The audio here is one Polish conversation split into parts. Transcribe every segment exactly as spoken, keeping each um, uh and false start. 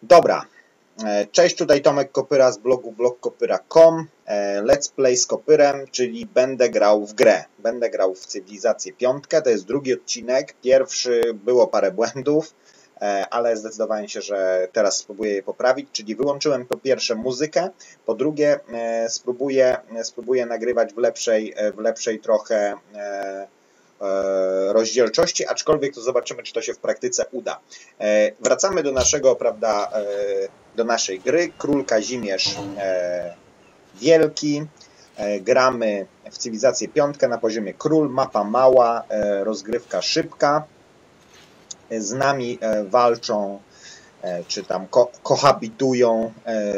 Dobra, cześć, tutaj Tomek Kopyra z blogu blog kopyra kropka com. Let's play z Kopyrem, czyli będę grał w grę. Będę grał w Cywilizację piątkę, to jest drugi odcinek. Pierwszy było parę błędów, ale zdecydowałem się, że teraz spróbuję je poprawić, czyli wyłączyłem po pierwsze muzykę, po drugie spróbuję, spróbuję nagrywać w lepszej, w lepszej trochę rozdzielczości, aczkolwiek to zobaczymy, czy to się w praktyce uda. Wracamy do naszego, prawda, do naszej gry. Król Kazimierz Wielki. Gramy w Cywilizację piątkę na poziomie król, mapa mała, rozgrywka szybka. Z nami walczą, czy tam ko kohabitują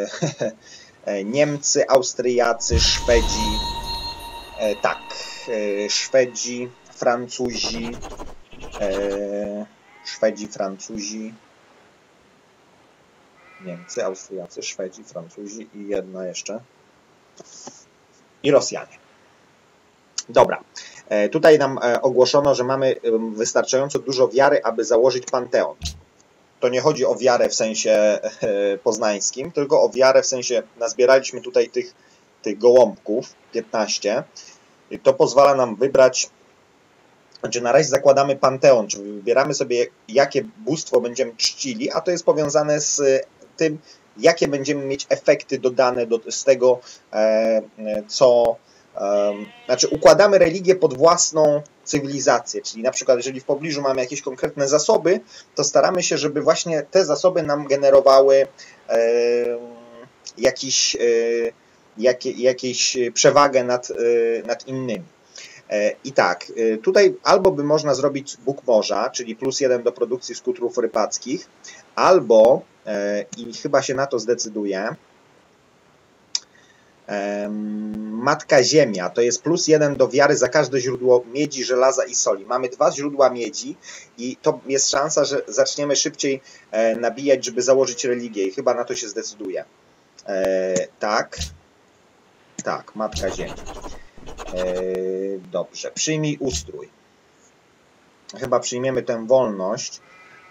Niemcy, Austriacy, Szwedzi, tak, Szwedzi, Francuzi, Szwedzi, Francuzi, Niemcy, Austriacy, Szwedzi, Francuzi i jedno jeszcze. I Rosjanie. Dobra. Tutaj nam ogłoszono, że mamy wystarczająco dużo wiary, aby założyć panteon. To nie chodzi o wiarę w sensie poznańskim, tylko o wiarę w sensie, nazbieraliśmy tutaj tych, tych gołąbków, piętnaście. I to pozwala nam wybrać, znaczy na razie zakładamy panteon, czyli wybieramy sobie, jakie bóstwo będziemy czcili, a to jest powiązane z tym, jakie będziemy mieć efekty dodane do, z tego, e, co... E, znaczy układamy religię pod własną cywilizację, czyli na przykład jeżeli w pobliżu mamy jakieś konkretne zasoby, to staramy się, żeby właśnie te zasoby nam generowały e, jakiś, e, jakie, jakieś przewagę nad, e, nad innymi. I tak, tutaj albo by można zrobić Bóg morza, czyli plus jeden do produkcji skutrów rybackich, albo, i chyba się na to zdecyduje, Matka Ziemia, to jest plus jeden do wiary za każde źródło miedzi, żelaza i soli. Mamy dwa źródła miedzi i to jest szansa, że zaczniemy szybciej nabijać, żeby założyć religię i chyba na to się zdecyduje. Tak, tak, Matka Ziemia. Dobrze, przyjmij ustrój. Chyba przyjmiemy tę wolność.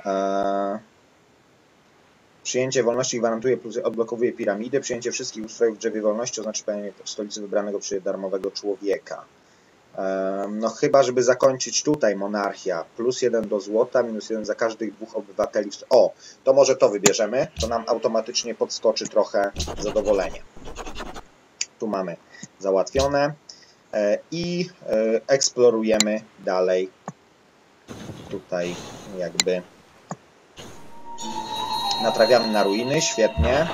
Przyjęcie wolności gwarantuje plus odblokowuje piramidy. Przyjęcie wszystkich ustrojów w drzewie wolności oznacza pełnienie w stolicy wybranego przez darmowego człowieka. No chyba, żeby zakończyć tutaj monarchia. Plus jeden do złota, minus jeden za każdych dwóch obywateli. O, to może to wybierzemy. To nam automatycznie podskoczy trochę zadowolenie. Tu mamy załatwione. I eksplorujemy dalej. Tutaj jakby natrawiamy na ruiny, świetnie.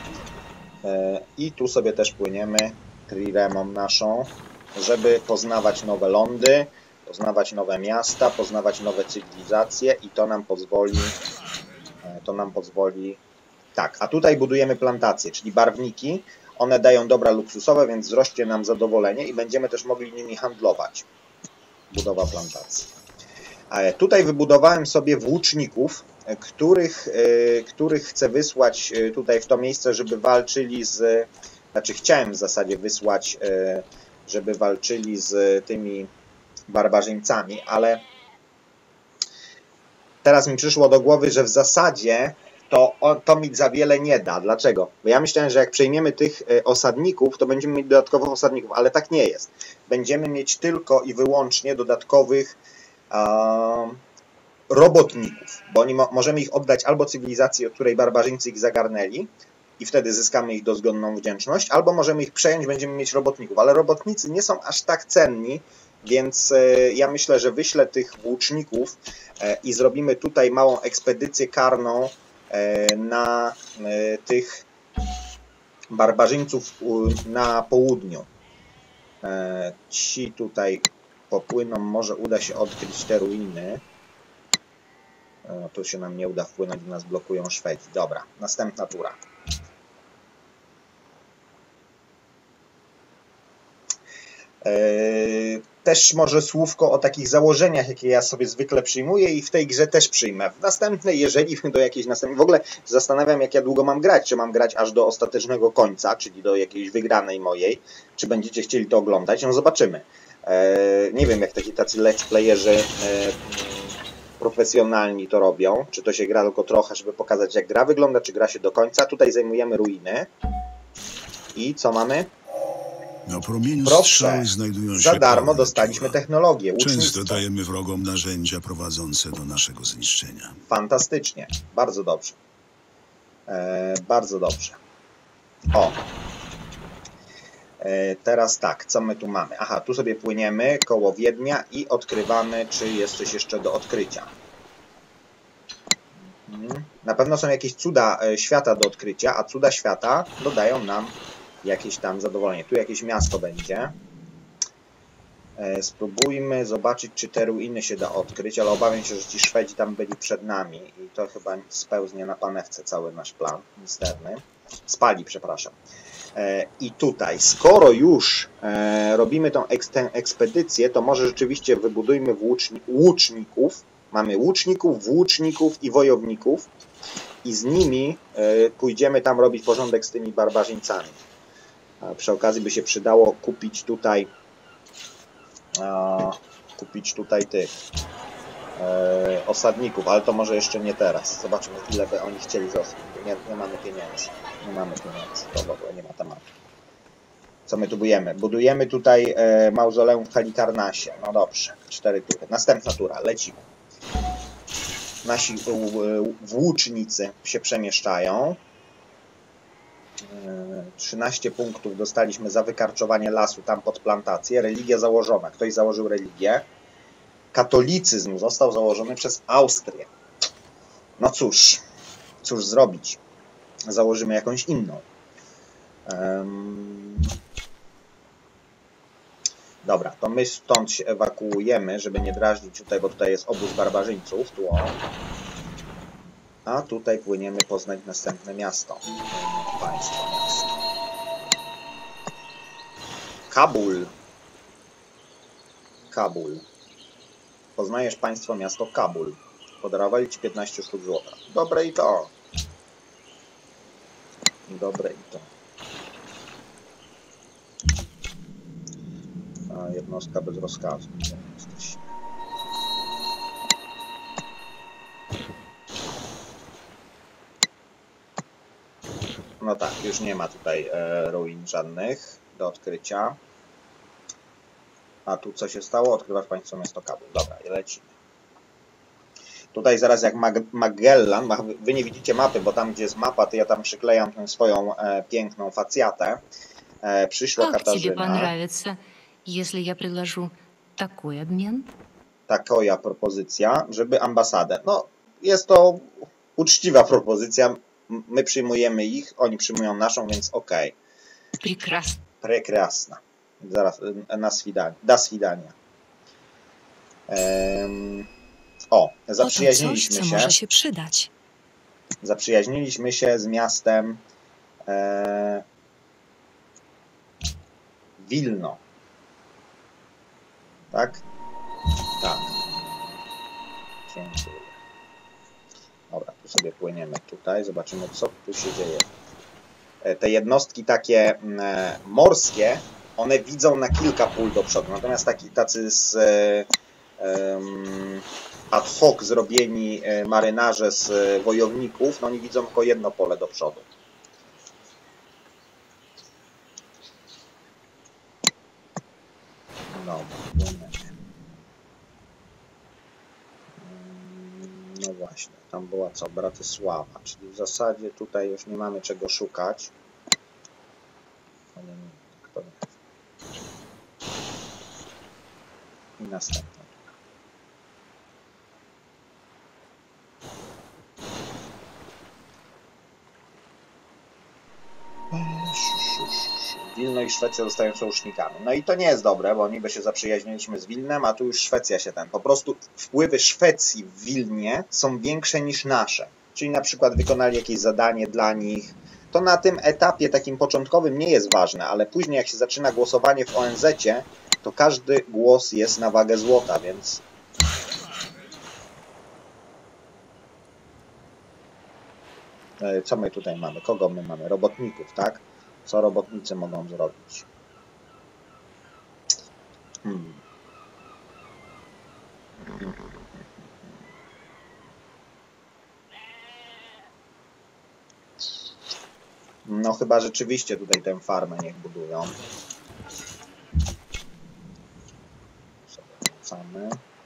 I tu sobie też płyniemy triremą naszą, żeby poznawać nowe lądy, poznawać nowe miasta, poznawać nowe cywilizacje i to nam pozwoli, to nam pozwoli, tak, a tutaj budujemy plantacje, czyli barwniki. One dają dobra luksusowe, więc wzrośnie nam zadowolenie i będziemy też mogli nimi handlować. Budowa plantacji. Tutaj wybudowałem sobie włóczników, których, których chcę wysłać tutaj w to miejsce, żeby walczyli z... Znaczy chciałem w zasadzie wysłać, żeby walczyli z tymi barbarzyńcami, ale teraz mi przyszło do głowy, że w zasadzie to, to mi za wiele nie da. Dlaczego? Bo ja myślałem, że jak przejmiemy tych osadników, to będziemy mieć dodatkowych osadników, ale tak nie jest. Będziemy mieć tylko i wyłącznie dodatkowych um, robotników, bo oni mo możemy ich oddać albo cywilizacji, od której barbarzyńcy ich zagarnęli i wtedy zyskamy ich dozgonną wdzięczność, albo możemy ich przejąć, będziemy mieć robotników, ale robotnicy nie są aż tak cenni, więc e, ja myślę, że wyślę tych włóczników e, i zrobimy tutaj małą ekspedycję karną na tych barbarzyńców na południu. Ci tutaj popłyną, może uda się odkryć te ruiny. Tu się nam nie uda wpłynąć, bo nas blokują Szwedzi. Dobra, następna tura. Też może słówko o takich założeniach, jakie ja sobie zwykle przyjmuję i w tej grze też przyjmę. W następnej, jeżeli do jakiejś następnej... W ogóle zastanawiam, jak ja długo mam grać. Czy mam grać aż do ostatecznego końca, czyli do jakiejś wygranej mojej. Czy będziecie chcieli to oglądać? No zobaczymy. Nie wiem, jak taki tacy let's playerzy profesjonalni to robią, czy to się gra tylko trochę, żeby pokazać, jak gra wygląda, czy gra się do końca. Tutaj zajmujemy ruiny. I co mamy? Na promieniu Proszę, strzały znajdują się za darmo pełne dostaliśmy pióra. technologię, Często łucznictwo. dajemy wrogom narzędzia prowadzące do naszego zniszczenia. Fantastycznie, bardzo dobrze. E, bardzo dobrze. O. E, teraz tak, co my tu mamy? Aha, tu sobie płyniemy koło Wiednia i odkrywamy, czy jest coś jeszcze do odkrycia. Hmm. Na pewno są jakieś cuda świata do odkrycia, a cuda świata dodają nam jakieś tam zadowolenie. Tu jakieś miasto będzie. E, spróbujmy zobaczyć, czy te ruiny się da odkryć, ale obawiam się, że ci Szwedzi tam byli przed nami i to chyba spełznie na panewce cały nasz plan misterny. Spali, przepraszam. E, I tutaj, skoro już e, robimy tą eks tę ekspedycję, to może rzeczywiście wybudujmy włóczni łuczników. Mamy łuczników, włóczników i wojowników i z nimi e, pójdziemy tam robić porządek z tymi barbarzyńcami. A przy okazji by się przydało kupić tutaj a, kupić tutaj tych e, osadników, ale to może jeszcze nie teraz. Zobaczymy, ile by oni chcieli zostać. Nie, nie mamy pieniędzy. Nie mamy pieniędzy. To w ogóle nie ma tematu. Co my tu budujemy? Budujemy tutaj e, mauzoleum w Halikarnasie. No dobrze. Cztery tury. Następna tura. Lecimy. Nasi włócznicy się przemieszczają. trzynaście punktów dostaliśmy za wykarczowanie lasu tam pod plantację. Religia założona. Ktoś założył religię. Katolicyzm został założony przez Austrię. No cóż, cóż zrobić? Założymy jakąś inną. Um... Dobra, to my stąd się ewakuujemy, żeby nie drażnić tutaj, bo tutaj jest obóz barbarzyńców. Tu o. A tutaj płyniemy poznać następne miasto. Państwo miasto. Kabul. Kabul. Poznajesz państwo miasto Kabul. Podarowali ci piętnaście sztuk złota. Dobre i to. Dobre i to. A jednostka bez rozkazu. No tak, już nie ma tutaj e, ruin żadnych do odkrycia. A tu co się stało? Odkrywasz państwo miasto Kabul. Dobra, i lecimy. Tutaj zaraz jak Mag Magellan, wy nie widzicie mapy, bo tam gdzie jest mapa, to ja tam przyklejam tę swoją e, piękną facjatę. E, przyszła Как Katarzyna. тебе понравится, если я предложу такой обмен? Taka propozycja, żeby ambasadę. No, jest to uczciwa propozycja. My przyjmujemy ich, oni przyjmują naszą, więc okej. Okay. Прекрасно. Прекрасно. Zaraz, na swidanie. Da swidania. Um, o, zaprzyjaźniliśmy coś, się. co może się przydać. Zaprzyjaźniliśmy się z miastem e, Wilno. Tak? Tak. Dziękuję. Dobra, tu sobie płyniemy tutaj. Zobaczymy, co tu się dzieje. E, te jednostki takie e, morskie, one widzą na kilka pól do przodu. Natomiast taki, tacy z e, e, ad hoc zrobieni e, marynarze z e, wojowników, no oni widzą tylko jedno pole do przodu. No, no właśnie, tam była co? Bratysława, czyli w zasadzie tutaj już nie mamy czego szukać. Ale nie, kto nie. I następna. Wilno i Szwecja zostają sojusznikami. No i to nie jest dobre, bo niby się zaprzyjaźniliśmy z Wilnem, a tu już Szwecja się ten. Po prostu wpływy Szwecji w Wilnie są większe niż nasze. Czyli na przykład wykonali jakieś zadanie dla nich. To na tym etapie takim początkowym nie jest ważne, ale później jak się zaczyna głosowanie w O N Z-cie, to każdy głos jest na wagę złota, więc... Co my tutaj mamy? Kogo my mamy? Robotników, tak? Co robotnicy mogą zrobić? Hmm. No chyba rzeczywiście tutaj tę farmę niech budują. Sobie wracamy.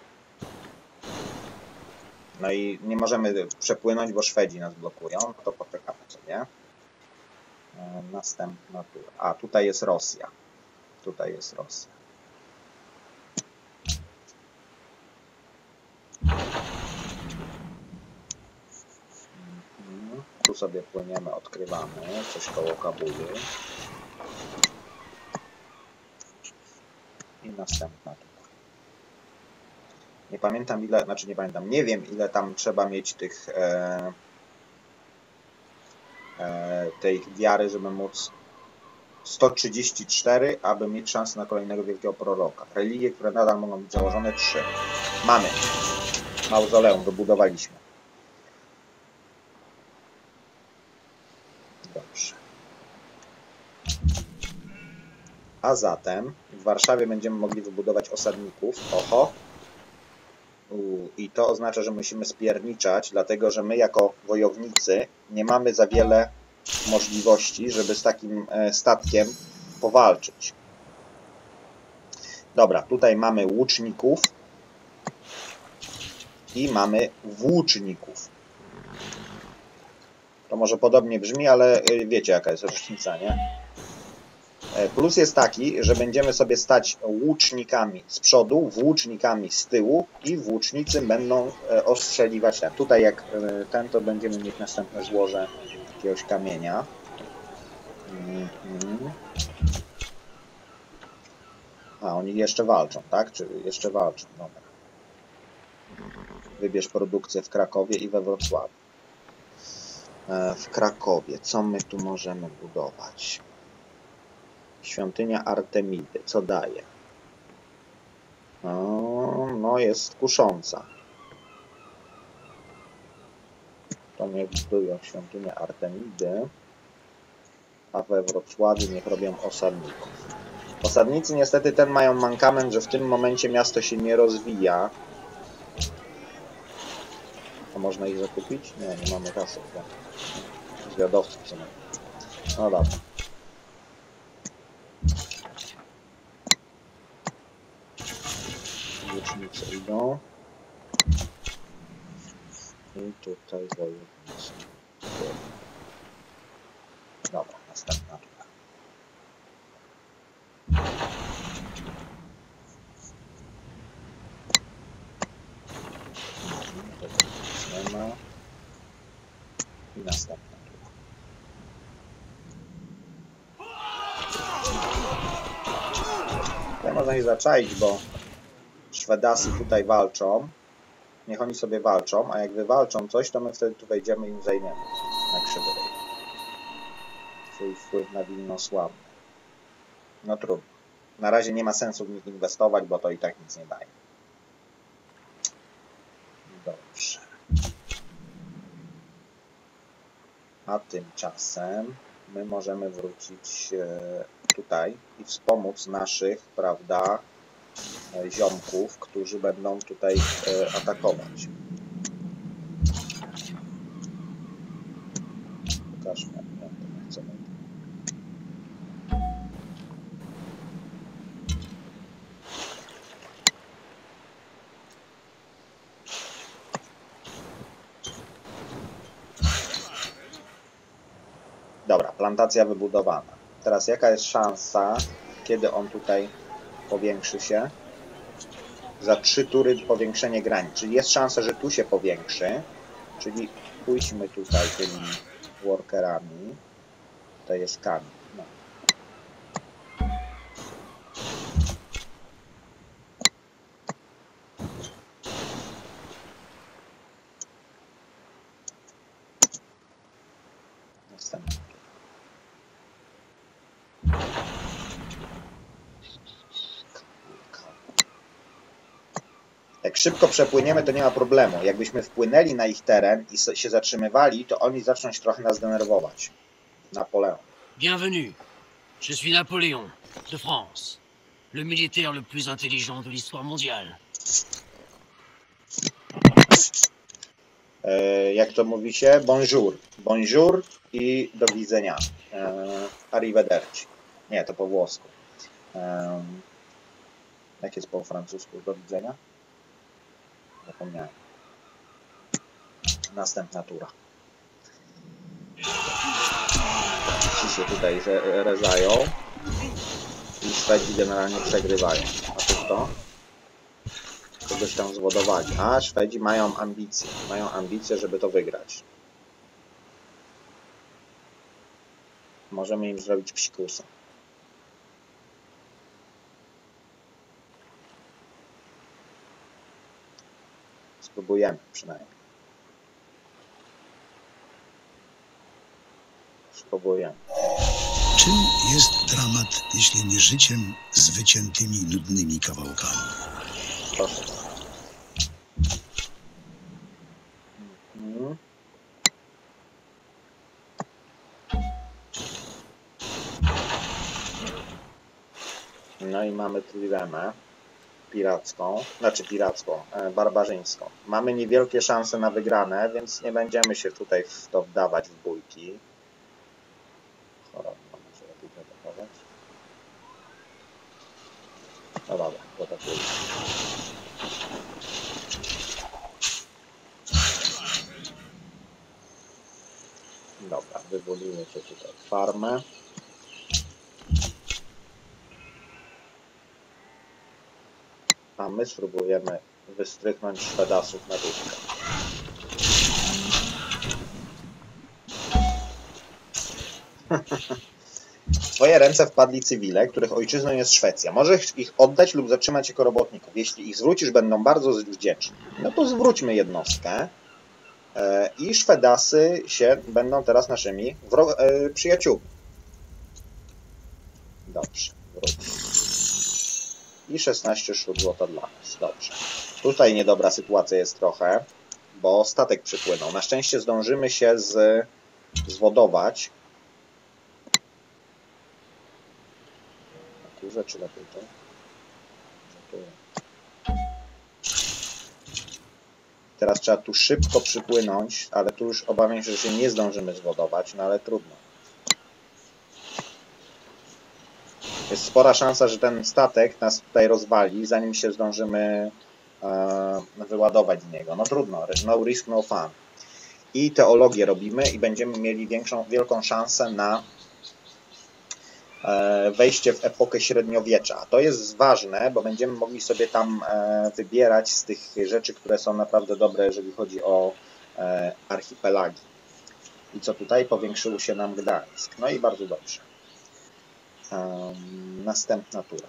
No i nie możemy przepłynąć, bo Szwedzi nas blokują. No to poczekamy sobie. E, następna tura. A, tutaj jest Rosja. Tutaj jest Rosja. Mhm. Tu sobie płyniemy, odkrywamy coś koło Kabulu. I następna tura. Nie pamiętam ile, znaczy nie pamiętam, nie wiem ile tam trzeba mieć tych e, e, tej wiary, żeby móc sto trzydzieści cztery, aby mieć szansę na kolejnego wielkiego proroka. Religie, które nadal mogą być założone, trzy. Mamy. Mauzoleum wybudowaliśmy. Dobrze. A zatem w Warszawie będziemy mogli wybudować osadników. Oho. I to oznacza, że musimy spierniczać, dlatego że my jako wojownicy nie mamy za wiele możliwości, żeby z takim statkiem powalczyć. Dobra, tutaj mamy łuczników i mamy włóczników. To może podobnie brzmi, ale wiecie jaka jest różnica, nie? Plus jest taki, że będziemy sobie stać łucznikami z przodu, włócznikami z tyłu i włócznicy będą ostrzeliwać ten. Tutaj jak ten, to będziemy mieć następne złoże jakiegoś kamienia. A, oni jeszcze walczą, tak? Czy jeszcze walczą? Dobra. Wybierz produkcję w Krakowie i we Wrocławiu. W Krakowie, co my tu możemy budować? Świątynia Artemidy. Co daje? No, no jest kusząca. To niech budują świątynię Artemidy, a we Wrocławiu niech robią osadników. Osadnicy niestety ten mają mankament, że w tym momencie miasto się nie rozwija. A można ich zakupić? Nie, nie mamy kasy. Zwiadowców co mamy. No dobra. Włócznicy idą. I tutaj wojownicy. Dobra, następna tura. Nie ma. I następna tura. Tutaj można ich zaczaić, bo Szwedasy tutaj walczą. Niech oni sobie walczą, a jak wywalczą coś, to my wtedy tu wejdziemy i im zajmiemy na krzywy. Twój wpływ na Wilno słabny. No trudno. Na razie nie ma sensu w nich inwestować, bo to i tak nic nie daje. Dobrze. A tymczasem my możemy wrócić tutaj i wspomóc naszych, prawda, ziomków, którzy będą tutaj atakować. Pokażmy, jak to chcemy. Dobra, plantacja wybudowana. Teraz jaka jest szansa, kiedy on tutaj powiększy się? Za trzy tury powiększenie granic. Czyli jest szansa, że tu się powiększy. Czyli pójdźmy tutaj tymi workerami. Tutaj jest kamień. No. Następny. Jak szybko przepłyniemy, to nie ma problemu. Jakbyśmy wpłynęli na ich teren i się zatrzymywali, to oni zaczną się trochę nas denerwować. Napoleon. Bienvenue. Je suis Napoléon, de France. Le militaire le plus intelligent de l'histoire mondiale. Jak to mówi się? Bonjour. Bonjour i do widzenia. Arrivederci. Nie, to po włosku. Jak jest po francusku? Do widzenia? Zapomniałem. Następna tura. Ci się tutaj rezają i Szwedzi generalnie przegrywają. A to kto? Kogoś tam zwodowali. A Szwedzi mają ambicje. Mają ambicje, żeby to wygrać. Możemy im zrobić psikusa. Spróbujemy przynajmniej. Spróbujemy. Czym jest dramat, jeśli nie życiem z wyciętymi, nudnymi kawałkami? Proszę. Mhm. No i mamy trilemę piracką, znaczy piracką, e, barbarzyńską. Mamy niewielkie szanse na wygrane, więc nie będziemy się tutaj w to wdawać w bójki. Choroba, może lepiej to dochować. No dobra, to tak jest. Dobra, wywolimy się tutaj farmę. A my spróbujemy wystrychnąć Szwedasów na dupkę. W twoje ręce wpadli cywile, których ojczyzną jest Szwecja. Możesz ich oddać lub zatrzymać jako robotników. Jeśli ich zwrócisz, będą bardzo wdzięczni. No to zwróćmy jednostkę i Szwedasy się będą teraz naszymi przyjaciółmi. Dobrze, wróć. I szesnaście sztuk złota dla nas. Dobrze. Tutaj niedobra sytuacja jest trochę, bo statek przypłynął. Na szczęście zdążymy się z, zwodować. Na górze czy lepiej to? Teraz trzeba tu szybko przypłynąć, ale tu już obawiam się, że się nie zdążymy zwodować, no ale trudno. Jest spora szansa, że ten statek nas tutaj rozwali, zanim się zdążymy e, wyładować z niego. No trudno, no risk, no fun. I teologię robimy i będziemy mieli większą, wielką szansę na e, wejście w epokę średniowiecza. To jest ważne, bo będziemy mogli sobie tam e, wybierać z tych rzeczy, które są naprawdę dobre, jeżeli chodzi o e, archipelagi. I co tutaj? Powiększył się nam Gdańsk. No i bardzo dobrze. Um, następna tura.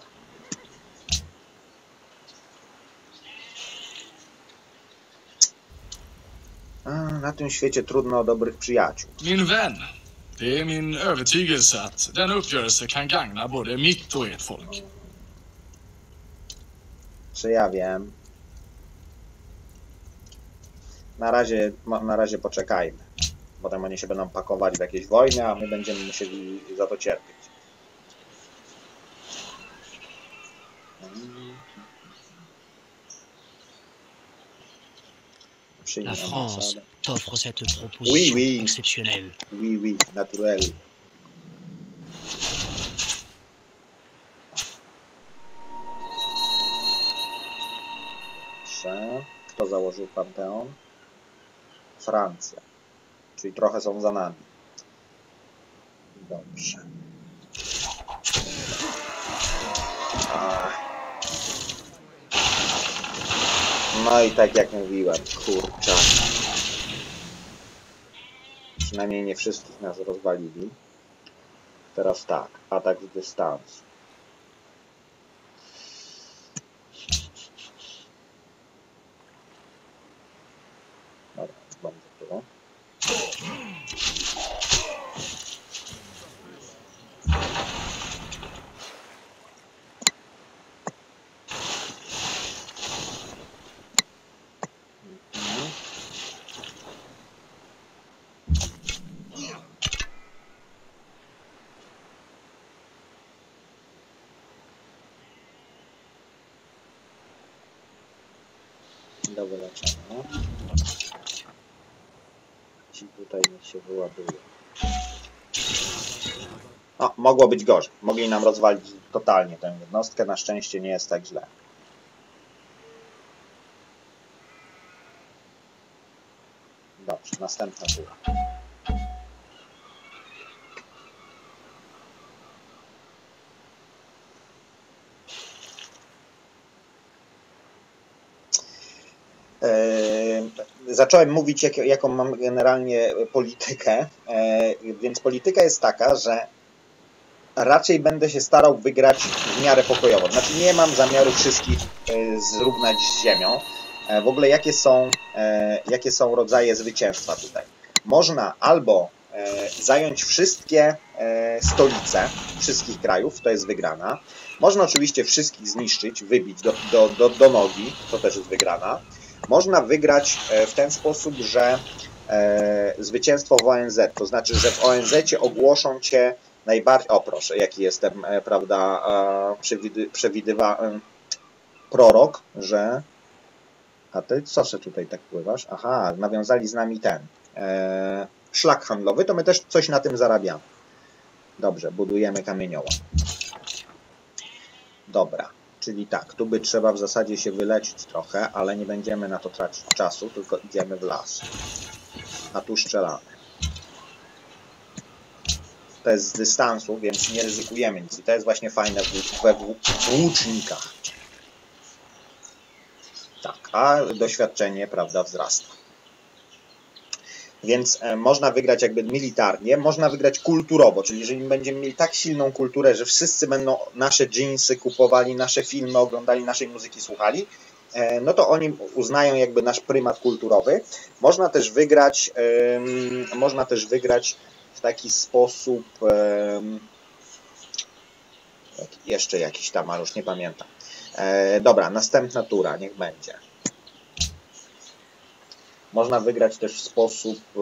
A, na tym świecie trudno o dobrych przyjaciół. Min vän, det är min övertygelse att den uppgörelse kan gagna både mitt och ert folk. Czy ja wiem? Na razie, na razie poczekajmy. Potem oni się będą pakować w jakieś wojny, a my będziemy musieli za to cierpieć. La France t'offre cette proposition oui, oui. exceptionnelle. Oui, oui, naturel. Dobrze. Kto założył Panteon? Francja. Czyli trochę są za nami. Dobrze. Ach. No i tak jak mówiłem, kurczę. Przynajmniej nie wszystkich nas rozwalili. Teraz tak, atak z dystansu. Dobra, bardzo dużo. Do wyleczenia. Ci tutaj niech się wyładuje. O, mogło być gorzej. Mogli nam rozwalić totalnie tę jednostkę. Na szczęście nie jest tak źle. Dobrze, następna tura. Zacząłem mówić, jak, jaką mam generalnie politykę, więc polityka jest taka, że raczej będę się starał wygrać w miarę pokojowo. Znaczy nie mam zamiaru wszystkich zrównać z ziemią. W ogóle jakie są, jakie są rodzaje zwycięstwa tutaj? Można albo zająć wszystkie stolice wszystkich krajów, to jest wygrana. Można oczywiście wszystkich zniszczyć, wybić do, do, do, do nogi, to też jest wygrana. Można wygrać w ten sposób, że e, zwycięstwo w O N Z, to znaczy, że w O N Z-cie ogłoszą Cię najbardziej... O proszę, jaki jestem, e, prawda, e, przewidy, przewidywa... E, prorok, że... A Ty co się tutaj tak pływasz? Aha, nawiązali z nami ten e, szlak handlowy, to my też coś na tym zarabiamy. Dobrze, budujemy kamieniołom. Dobra. Czyli tak, tu by trzeba w zasadzie się wyleczyć trochę, ale nie będziemy na to tracić czasu, tylko idziemy w las. A tu strzelamy. To jest z dystansu, więc nie ryzykujemy nic. I to jest właśnie fajne we włócznikach. Tak, a doświadczenie, prawda, wzrasta. Więc e, można wygrać jakby militarnie, można wygrać kulturowo, czyli jeżeli będziemy mieli tak silną kulturę, że wszyscy będą nasze dżinsy kupowali, nasze filmy oglądali, naszej muzyki słuchali, e, no to oni uznają jakby nasz prymat kulturowy. Można też wygrać, e, można też wygrać w taki sposób, e, jeszcze jakiś tam, ale już nie pamiętam. E, dobra, następna tura, niech będzie. Można wygrać też w sposób e,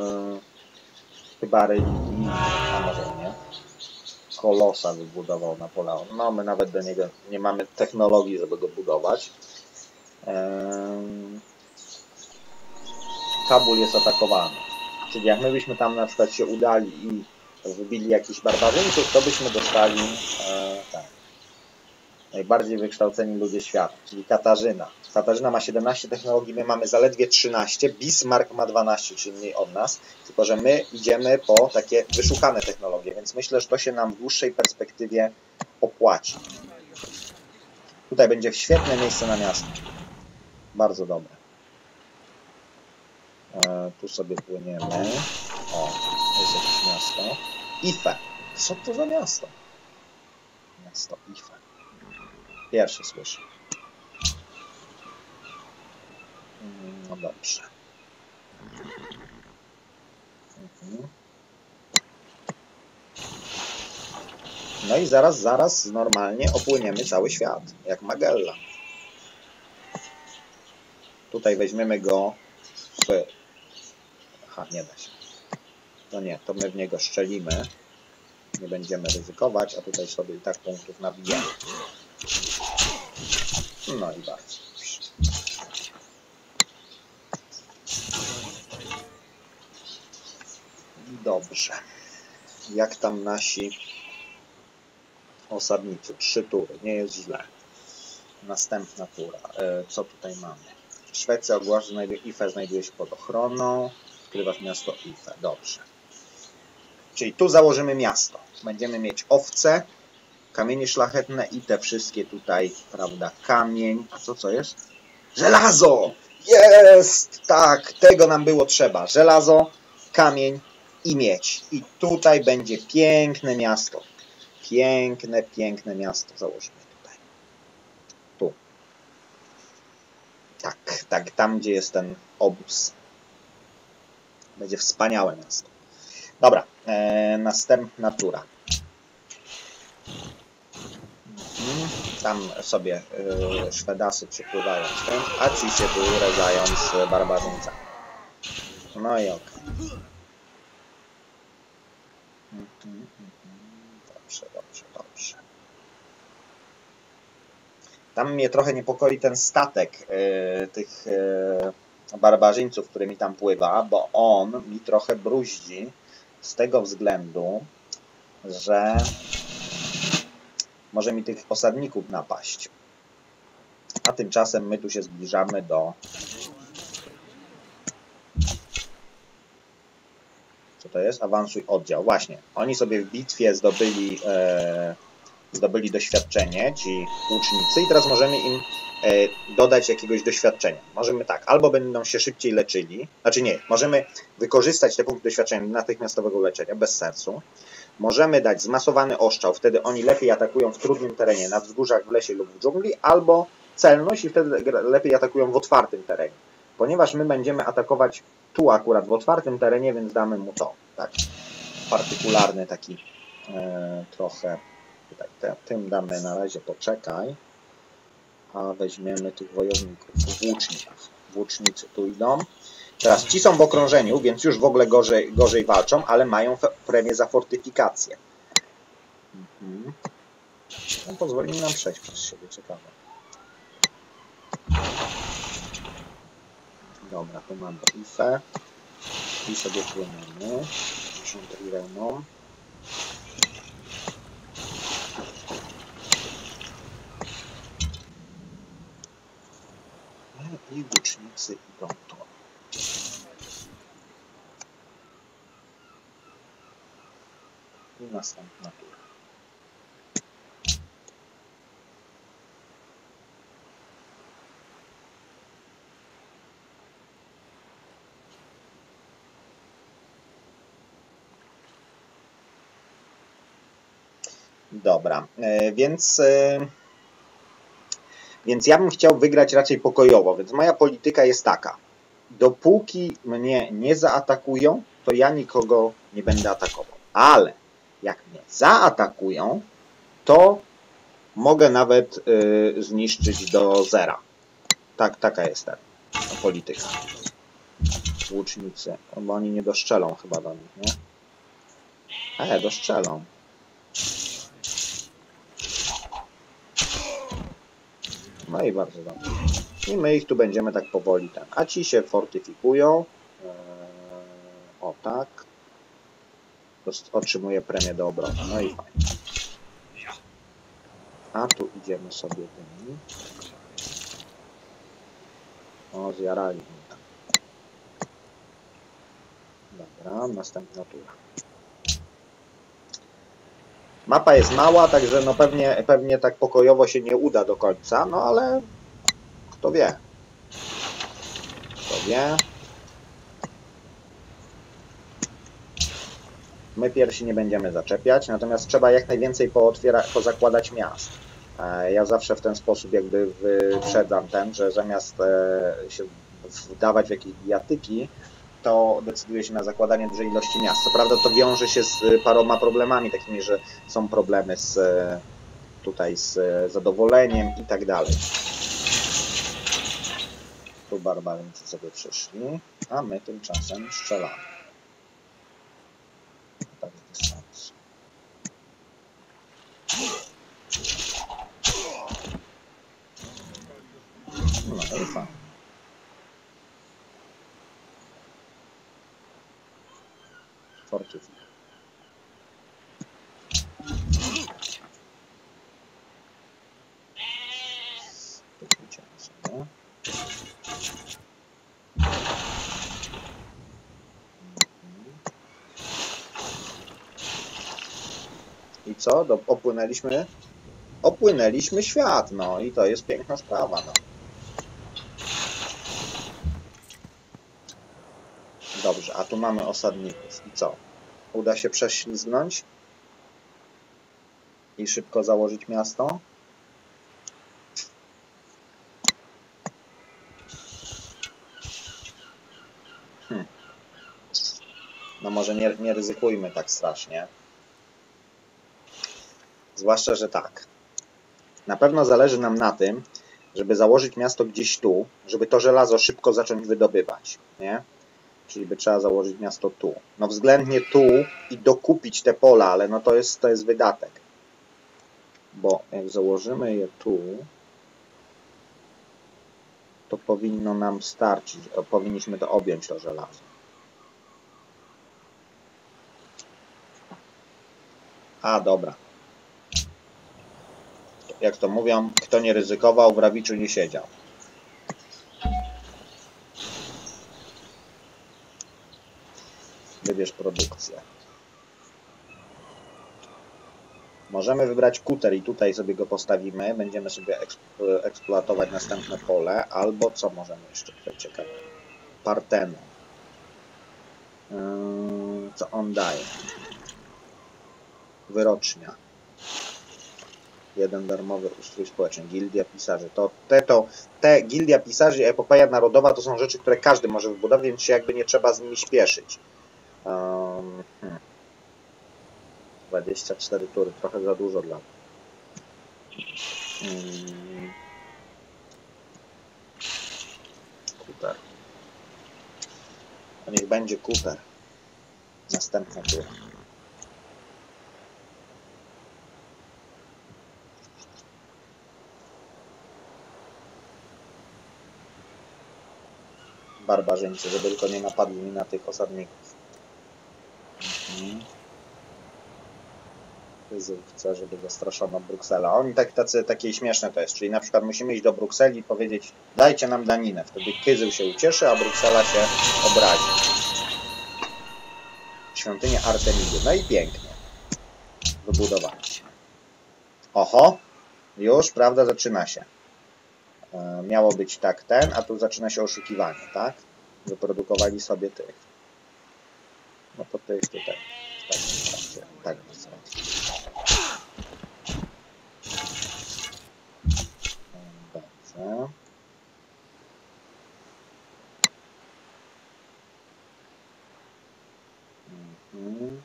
chyba religii, a może nie. Kolosa wybudował Napoleon. No my nawet do niego nie mamy technologii, żeby go budować. E, Kabul jest atakowany. Czyli jak my byśmy tam na przykład się udali i wybili jakichś barbarzyńców, to byśmy dostali e, tak, najbardziej wykształceni ludzie świata, czyli Katarzyna. Katarzyna ma siedemnaście technologii, my mamy zaledwie trzynaście, Bismarck ma dwanaście, czyli mniej od nas, tylko że my idziemy po takie wyszukane technologie, więc myślę, że to się nam w dłuższej perspektywie opłaci. Tutaj będzie świetne miejsce na miasto. Bardzo dobre. E, tu sobie płyniemy. O, jest jakieś miasto. Ife. Co to za miasto? Miasto Ife. Pierwszy słyszę. No dobrze. Mhm. No i zaraz, zaraz normalnie opłyniemy cały świat, jak Magellan. Tutaj weźmiemy go w... Aha, nie da się. To nie, to my w niego strzelimy. Nie będziemy ryzykować, a tutaj sobie i tak punktów nabijamy. No i bardzo dobrze. Dobrze. Jak tam nasi osadnicy? Trzy tury. Nie jest źle. Następna tura. Co tutaj mamy? Szwecja ogłasza, że Ife znajduje się pod ochroną. Wkrywasz miasto Ife. Dobrze. Czyli tu założymy miasto. Będziemy mieć owce, kamienie szlachetne i te wszystkie tutaj, prawda, kamień. A co, co jest? Żelazo! Jest! Tak, tego nam było trzeba. Żelazo, kamień i miedź. I tutaj będzie piękne miasto. Piękne, piękne miasto założymy tutaj. Tu. Tak, tak, tam gdzie jest ten obóz. Będzie wspaniałe miasto. Dobra, e, następna tura. Mhm. Tam sobie e, Szwedasy przypływają z tym, a ci się tu urezają z barbarzyńcami. No i okej. Mhm. Dobrze, dobrze, dobrze. Tam mnie trochę niepokoi ten statek e, tych e, barbarzyńców, który mi tam pływa, bo on mi trochę bruździ z tego względu, że może mi tych osadników napaść. A tymczasem my tu się zbliżamy do... Co to jest? Awansuj oddział. Właśnie. Oni sobie w bitwie zdobyli, e, zdobyli doświadczenie, ci łucznicy, i teraz możemy im e, dodać jakiegoś doświadczenia. Możemy tak, albo będą się szybciej leczyli, znaczy nie, możemy wykorzystać te punkty doświadczenia natychmiastowego leczenia, bez sensu. Możemy dać zmasowany oszczał, wtedy oni lepiej atakują w trudnym terenie, na wzgórzach, w lesie lub w dżungli, albo celność i wtedy lepiej atakują w otwartym terenie. Ponieważ my będziemy atakować tu akurat w otwartym terenie, więc damy mu to. Tak, partykularny taki e, trochę. Tutaj te, tym damy na razie poczekaj. A weźmiemy tych wojowników, włóczników. Włócznicy tu idą. Teraz ci są w okrążeniu, więc już w ogóle gorzej, gorzej walczą, ale mają premię za fortyfikację. Mhm. No, pozwolili nam przejść przez siebie, ciekawe. Dobra, tu mam Ifę i sobie płyniemy rząd Ireną. I łucznicy idą tu. I następna tura. Dobra, więc, więc ja bym chciał wygrać raczej pokojowo, więc moja polityka jest taka. Dopóki mnie nie zaatakują, to ja nikogo nie będę atakował. Ale jak mnie zaatakują, to mogę nawet y, zniszczyć do zera. Tak, taka jest ta polityka. Łucznicy, bo oni nie dostrzelą chyba do nich, nie? E, dostrzelą. No i bardzo dobrze. I my ich tu będziemy tak powoli ten. A ci się fortyfikują. Eee, o tak. Otrzymuje premię do obrony. No i fajnie. A tu idziemy sobie tymi. O, zjarali mnie tam. Dobra, następna tura. Mapa jest mała, także no pewnie, pewnie tak pokojowo się nie uda do końca, no ale kto wie. Kto wie. My pierwsi nie będziemy zaczepiać, natomiast trzeba jak najwięcej pootwiera, pozakładać miast. Ja zawsze w ten sposób jakby wyprzedzam ten, że zamiast się wdawać w jakieś bijatyki, to decyduje się na zakładanie dużej ilości miast. Co prawda to wiąże się z paroma problemami, takimi, że są problemy z, tutaj z zadowoleniem i tak dalej. Tu barbarzyńcy sobie przyszli, a my tymczasem strzelamy. Tak z dystansu. No i fajnie. Fortyfik. Podbiciamy sobie. I co? Do, opłynęliśmy? Opłynęliśmy świat, no i to jest piękna sprawa, no. Dobrze, a tu mamy osadników. I co? Uda się prześlizgnąć i szybko założyć miasto? Hmm. No może nie, nie ryzykujmy tak strasznie. Zwłaszcza, że tak. Na pewno zależy nam na tym, żeby założyć miasto gdzieś tu, żeby to żelazo szybko zacząć wydobywać, nie? Czyli by trzeba założyć miasto tu. No względnie tu i dokupić te pola, ale no to jest, to jest wydatek. Bo jak założymy je tu, to to powinno nam starczyć. Powinniśmy to objąć, to żelazo. A, dobra. Jak to mówią, kto nie ryzykował, w rawiczu nie siedział. Wybierz produkcję. Możemy wybrać kuter i tutaj sobie go postawimy. Będziemy sobie eksploatować następne pole. Albo co możemy jeszcze tutaj ciekawe? Partenon. Yy, co on daje? Wyrocznia. Jeden darmowy ustrój społeczny. Gildia pisarzy. To te, to, te gildia pisarzy i epopeja narodowa to są rzeczy, które każdy może wybudować, więc się jakby nie trzeba z nimi śpieszyć. Um, hmm. dwadzieścia cztery tury. Trochę za dużo dla mnie. Hmm. Kuter. To niech będzie kuter. Następna tura. Barbarzyńcy, żeby tylko nie napadli mi na tych osadników. Mhm. Kyzyl chce, żeby zastraszono Brukselę. Oni tak, tacy, takie śmieszne to jest, czyli na przykład musimy iść do Brukseli i powiedzieć, dajcie nam daninę. Wtedy Kyzyl się ucieszy, a Bruksela się obrazi. Świątynię Artemidy. No i pięknie. Wybudowane. Oho, już, prawda, zaczyna się. E, miało być tak ten, a tu zaczyna się oszukiwanie, tak? Wyprodukowali sobie tych. No to tych tutaj. Tak, tak, tak. Dobrze. Mhm.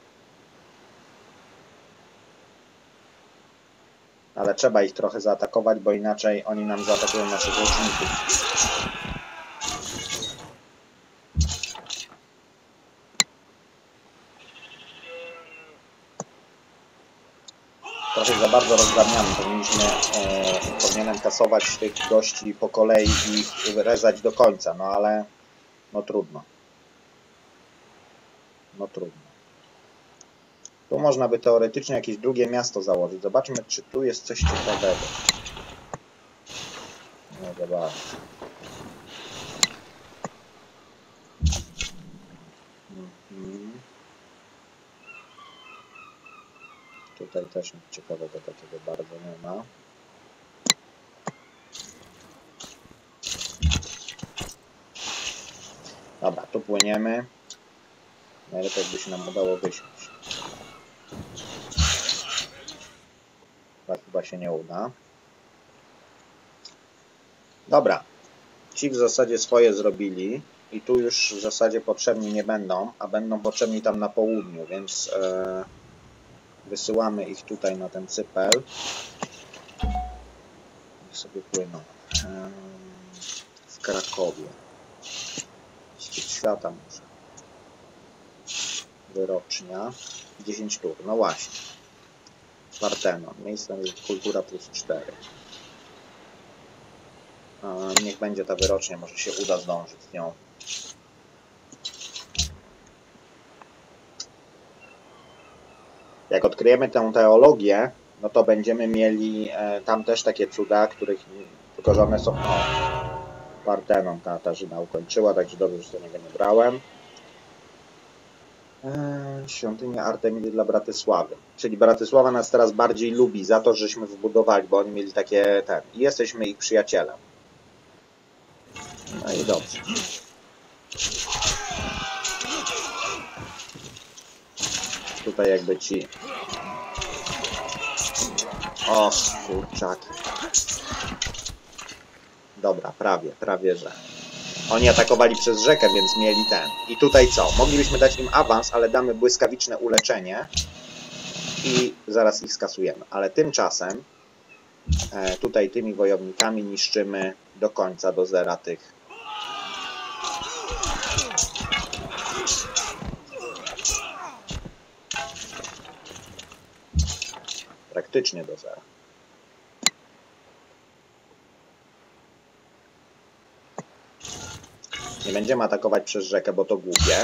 Ale trzeba ich trochę zaatakować, bo inaczej oni nam zaatakują naszych łuczników. Trochę za bardzo rozgarniamy. Powinniśmy, e, powinienem kasować tych gości po kolei i ich rezać do końca, no ale no trudno. No trudno. Tu można by teoretycznie jakieś drugie miasto założyć. Zobaczmy, czy tu jest coś ciekawego. No zobacz. Mhm. Tutaj też nic ciekawego takiego bardzo nie ma. Dobra, tu płyniemy. Najlepiej by się nam udało wysiąść. Tak chyba się nie uda. Dobra. Ci w zasadzie swoje zrobili. I tu już w zasadzie potrzebni nie będą, a będą potrzebni tam na południu, więc e, wysyłamy ich tutaj na ten cypel. Niech sobie płyną. E, w Krakowie. Szczyt świata może. Wyrocznia. dziesięć tur. No właśnie. Partenon. Miejsce kultura plus cztery. E, niech będzie ta wyrocznia. Może się uda zdążyć z nią. Jak odkryjemy tę teologię, no to będziemy mieli e, tam też takie cuda, których tylko że one są... O, Partenon Katarzyna ukończyła, także dobrze, że do niego nie brałem. E, świątynia Artemidy dla Bratysławy. Czyli Bratysława nas teraz bardziej lubi za to, żeśmy wybudowali, bo oni mieli takie ten. I jesteśmy ich przyjacielem. No i dobrze. Tutaj jakby ci... O, kurczaki. Dobra, prawie, prawie, że... Oni atakowali przez rzekę, więc mieli ten. I tutaj co? Moglibyśmy dać im awans, ale damy błyskawiczne uleczenie i zaraz ich skasujemy. Ale tymczasem e, tutaj tymi wojownikami niszczymy do końca, do zera tych. Praktycznie do zera. Nie będziemy atakować przez rzekę, bo to głupie.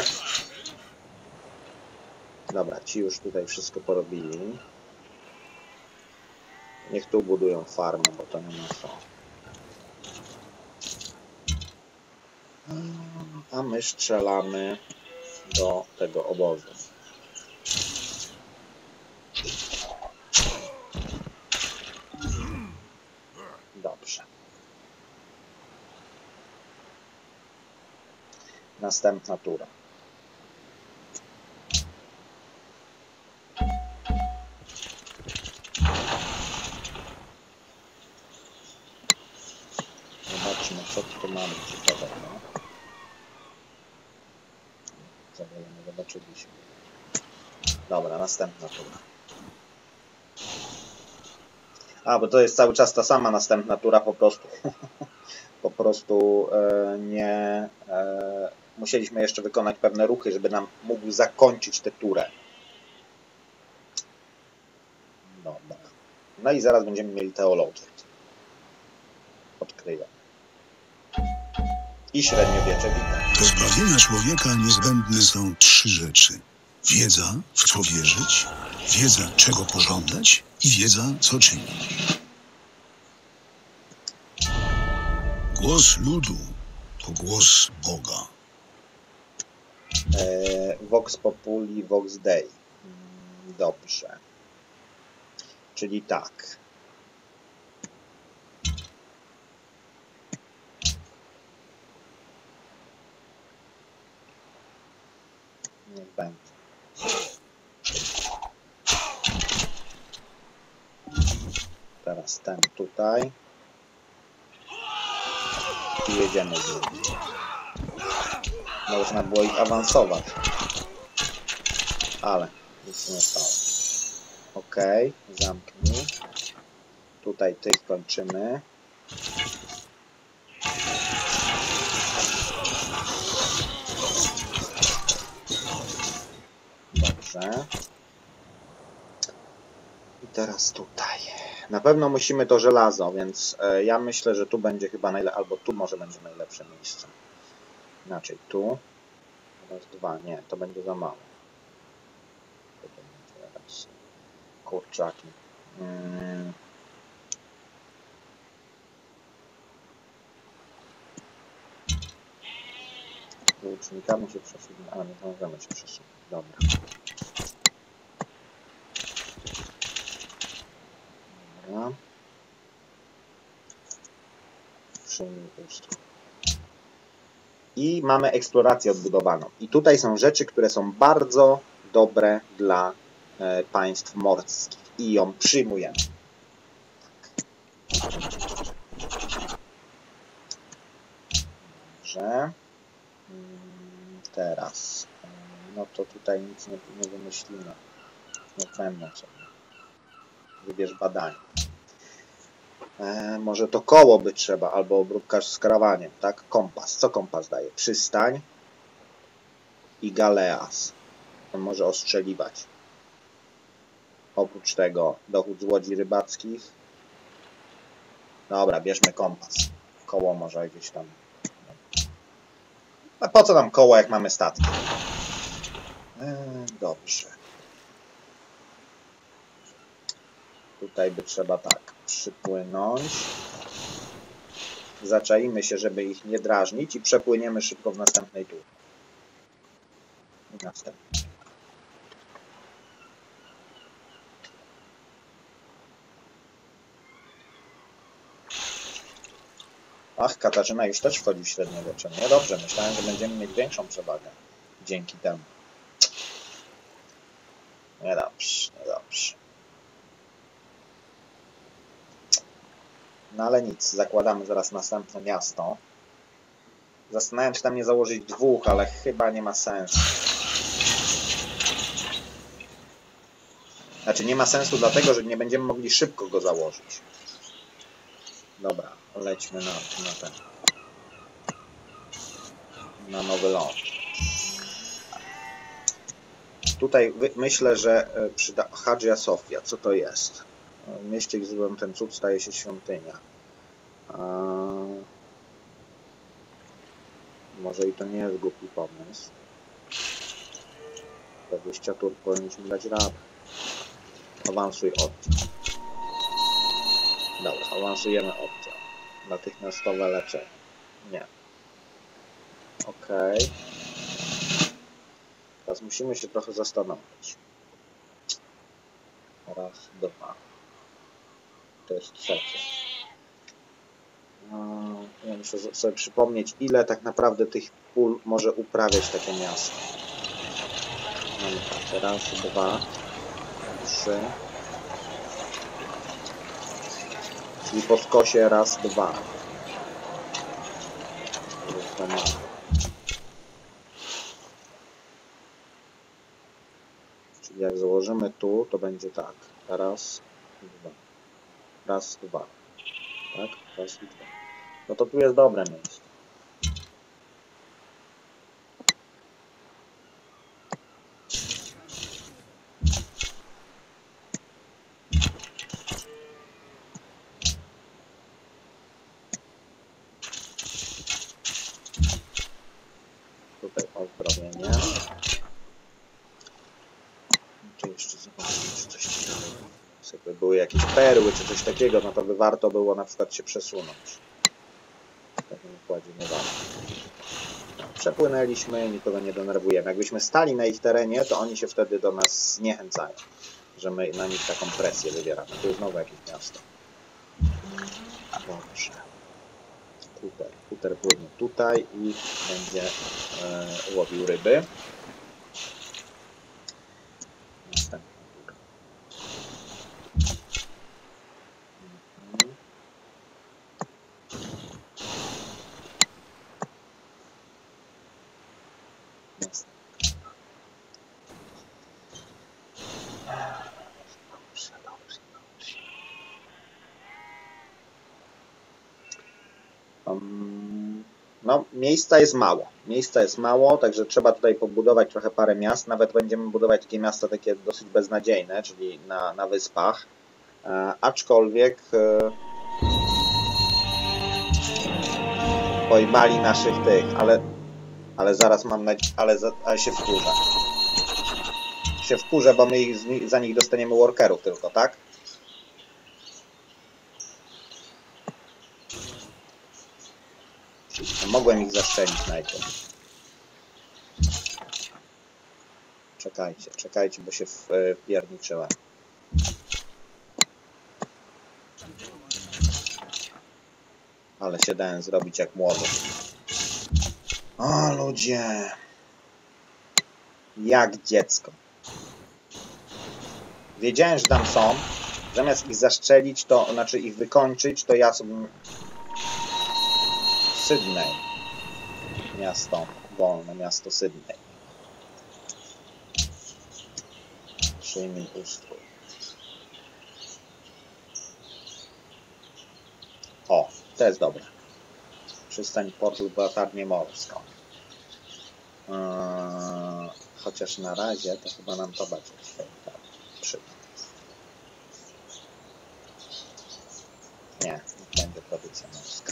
Dobra, ci już tutaj wszystko porobili. Niech tu budują farmę, bo to nie ma co. A my strzelamy do tego obozu. Dobrze. Następna tura. Zobaczmy, co tu mamy ciekawego. Za wiele nie zobaczyliśmy. Dobra, następna tura. A, bo to jest cały czas ta sama następna tura, po prostu. po prostu e, nie... E, musieliśmy jeszcze wykonać pewne ruchy, żeby nam mógł zakończyć tę turę. Dobra. No i zaraz będziemy mieli teologię. Odkryję. I średniowiecze witam. Do zbawienia człowieka niezbędne są trzy rzeczy. Wiedza, w co wierzyć, wiedza, czego pożądać i wiedza, co czynić. Głos ludu to głos Boga. E, Vox Populi, Vox Dei. Dobrze. Czyli tak. Niech będzie. Teraz ten tutaj. I jedziemy z nimi. Można było ich awansować. Ale nic nie stało. Ok, zamknij. Tutaj tych kończymy. Dobrze. I teraz tutaj. Na pewno musimy to żelazo, więc e, ja myślę, że tu będzie chyba najlepsze, albo tu może będzie najlepsze miejsce. Inaczej tu. Raz, dwa. Nie, to będzie za mało. To będzie raz. Kurczaki. Hmm. Łucznikami się przesunąć, ale nie możemy się przesunąć. Dobra. Dobra. Przyjmij ustrój. I mamy eksplorację odbudowaną. I tutaj są rzeczy, które są bardzo dobre dla e, państw morskich. I ją przyjmujemy. Dobrze. Teraz. No to tutaj nic nie, nie wymyślimy. Nie będę sobie. Wybierz badanie. E, może to koło by trzeba, albo obróbka z karawaniem, tak? Kompas. Co kompas daje? Przystań i galeas. On może ostrzeliwać. Oprócz tego dochód z łodzi rybackich. Dobra, bierzmy kompas. Koło może gdzieś tam. A po co nam koło, jak mamy statki? E, dobrze. Tutaj by trzeba tak przypłynąć. Zaczaimy się, żeby ich nie drażnić i przepłyniemy szybko w następnej turze. I następnej. Ach, Katarzyna już też wchodzi w średniowiecze. Nie, dobrze, myślałem, że będziemy mieć większą przewagę dzięki temu. Niedobrze, niedobrze. No ale nic, zakładamy zaraz następne miasto. Zastanawiam się, czy tam nie założyć dwóch, ale chyba nie ma sensu. Znaczy nie ma sensu dlatego, że nie będziemy mogli szybko go założyć. Dobra, lećmy na, na ten. Na nowy ląd. Tutaj myślę, że przyda Hagia Sofia. Co to jest? W mieście, gdzie byłem ten cud, staje się świątynia. Może i to nie jest głupi pomysł. dwadzieścia tur powinniśmy dać radę. Awansuj oddział. Dobra, awansujemy oddział. Natychmiastowe leczenie. Nie. Okej. Okay. Teraz musimy się trochę zastanowić. Raz, dwa. To jest trzecie. Ja muszę sobie przypomnieć, ile tak naprawdę tych pól może uprawiać takie miasto. Mamy tak, raz, dwa, trzy. Czyli po skosie raz, dwa. Czyli jak założymy tu, to będzie tak. Raz, dwa. Raz, dwa. Tak? Raz i dwa. No to tu jest dobre miejsce. Tutaj ozdrowienie. Czy jeszcze zobaczymy, czy coś ciekawego. Jakby były jakieś perły, czy coś takiego, no to by warto było na przykład się przesunąć. W takim układzie nie warto. No, przepłynęliśmy, nikogo nie denerwujemy. Jakbyśmy stali na ich terenie, to oni się wtedy do nas zniechęcają, że my na nich taką presję wywieramy. Tu jest znowu jakieś miasto. Dobrze. Kuter. Kuter płynie tutaj i będzie e, łowił ryby. Następny. No, miejsca jest mało. Miejsca jest mało, także trzeba tutaj pobudować trochę parę miast. Nawet będziemy budować takie miasta takie dosyć beznadziejne, czyli na, na wyspach. E, aczkolwiek e, pojmali naszych tych, ale, ale zaraz mam nadzieję, ale, ale się wkurzę. Się wkurzę, bo my ich, za nich dostaniemy workerów tylko, tak? Mogłem ich zastrzelić najpierw. Czekajcie, czekajcie, bo się wpierniczyłem. Ale się dałem zrobić jak młody. O ludzie! Jak dziecko. Wiedziałem, że tam są. Zamiast ich zastrzelić, to znaczy ich wykończyć, to ja sobie... Sydney. Miasto wolne, miasto Sydney. Przyjmij ustrój. O, to jest dobre. Przystań portu lub latarnię morską. Eee, chociaż na razie to chyba nam to bardziej przyda. Nie, nie będzie produkcja morska.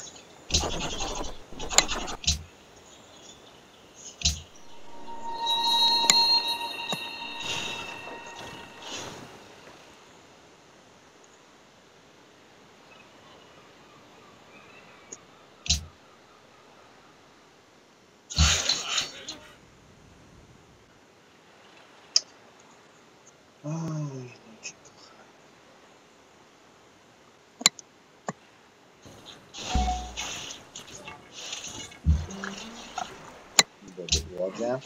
Łodzie.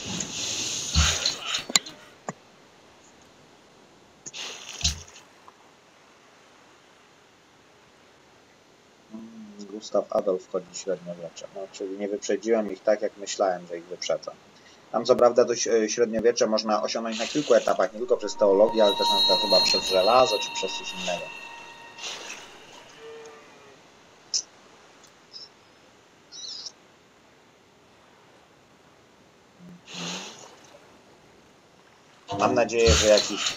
Gustaw Adolf wchodzi w średniowiecze. No, czyli nie wyprzedziłem ich tak, jak myślałem, że ich wyprzedzam. Tam co prawda to średniowiecze można osiągnąć na kilku etapach, nie tylko przez teologię, ale też na przykład chyba przez żelazo, czy przez coś innego. Mam nadzieję, że jakiś...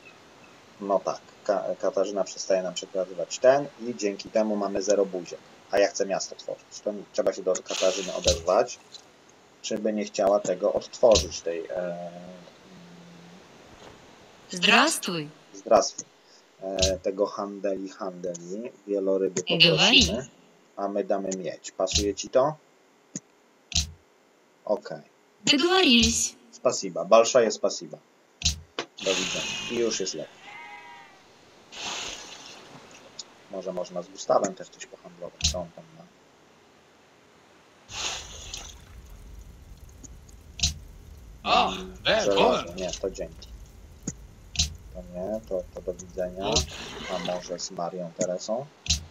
No tak, Ka Katarzyna przestaje nam przekazywać ten i dzięki temu mamy zero buziek. a ja chcę miasto tworzyć. To trzeba się do Katarzyny odezwać, czy by nie chciała tego odtworzyć, tej... E, Здравствуй. Zdrastwój. E, tego handeli, handeli. Wieloryby poprosimy, a my damy miedź. Pasuje ci to? Okej. Okay. Договорились. Spasiba. Большая spasiba. Do widzenia. I już jest lepiej. Może można z Gustawem też coś pohandlować. Co on tam ma? Ah, välkommen! Nie, to dzięki. To nie, to, to do widzenia. A może z Marią Teresą?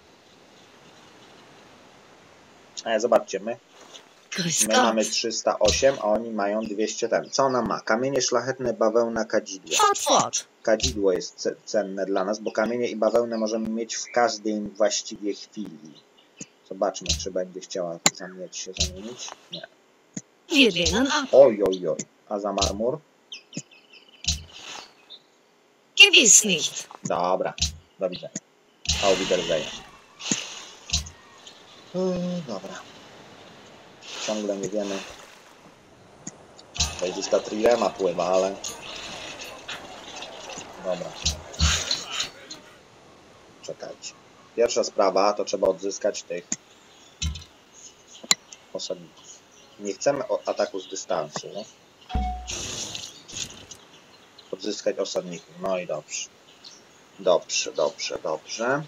E, zobaczcie, my, my mamy trzysta osiem, a oni mają dwieście ten. Co ona ma? Kamienie szlachetne, bawełna, kadzidło. Kadzidło jest cenne dla nas, bo kamienie i bawełnę możemy mieć w każdej właściwie chwili. Zobaczmy, czy będzie chciała za miedź się zamienić. Nie. Oj, oj, oj. A za marmur? Gewiss nicht. Dobra, do widzenia. Auf Wiedersehen. Yy, dobra. Ciągle nie wiemy. Zajebista trilema pływa, ale... Dobra. Czekajcie. Pierwsza sprawa to trzeba odzyskać tych osadników. Nie chcemy ataku z dystansu. Odzyskać osadników. No i dobrze. Dobrze, dobrze, dobrze.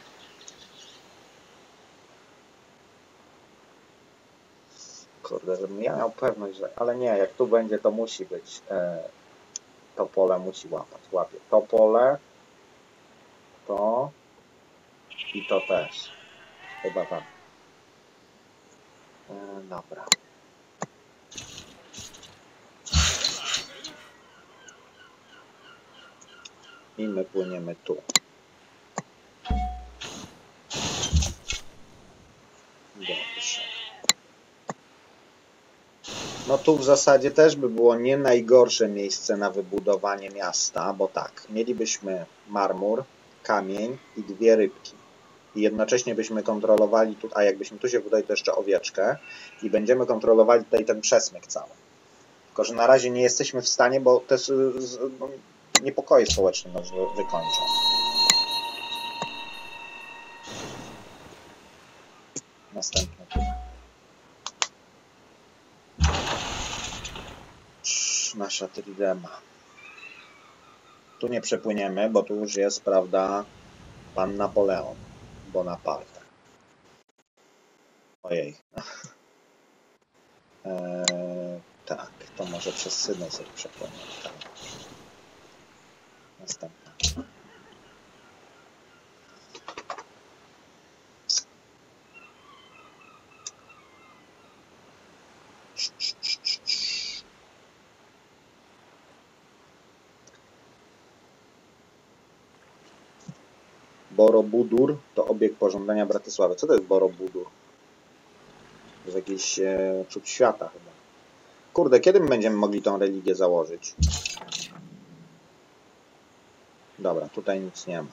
Kurde, żebym ja miał pewność, że... Ale nie, jak tu będzie, to musi być... E, to pole musi łapać. Łapie to pole. To. I to też. Chyba tak. E, dobra. I my płyniemy tu. Dobrze. No tu w zasadzie też by było nie najgorsze miejsce na wybudowanie miasta, bo tak, mielibyśmy marmur, kamień i dwie rybki. I jednocześnie byśmy kontrolowali tu, a jakbyśmy tu się wdali, to jeszcze owieczkę i będziemy kontrolowali tutaj ten przesmyk cały. Tylko że na razie nie jesteśmy w stanie, bo te no, niepokoje społeczne nas wykończą. Następny tu. Nasza tridema. Tu nie przepłyniemy, bo tu już jest, prawda, pan Napoleon Bonaparte. Ojej. Eee, tak, to może przez Sydney sobie przepłyniemy. Tak. Następna. Borobudur to obiekt pożądania Bratysławy. Co to jest Borobudur? To jest jakiś e, cud świata chyba. Kurde, kiedy my będziemy mogli tą religię założyć? Dobra, tutaj nic nie ma.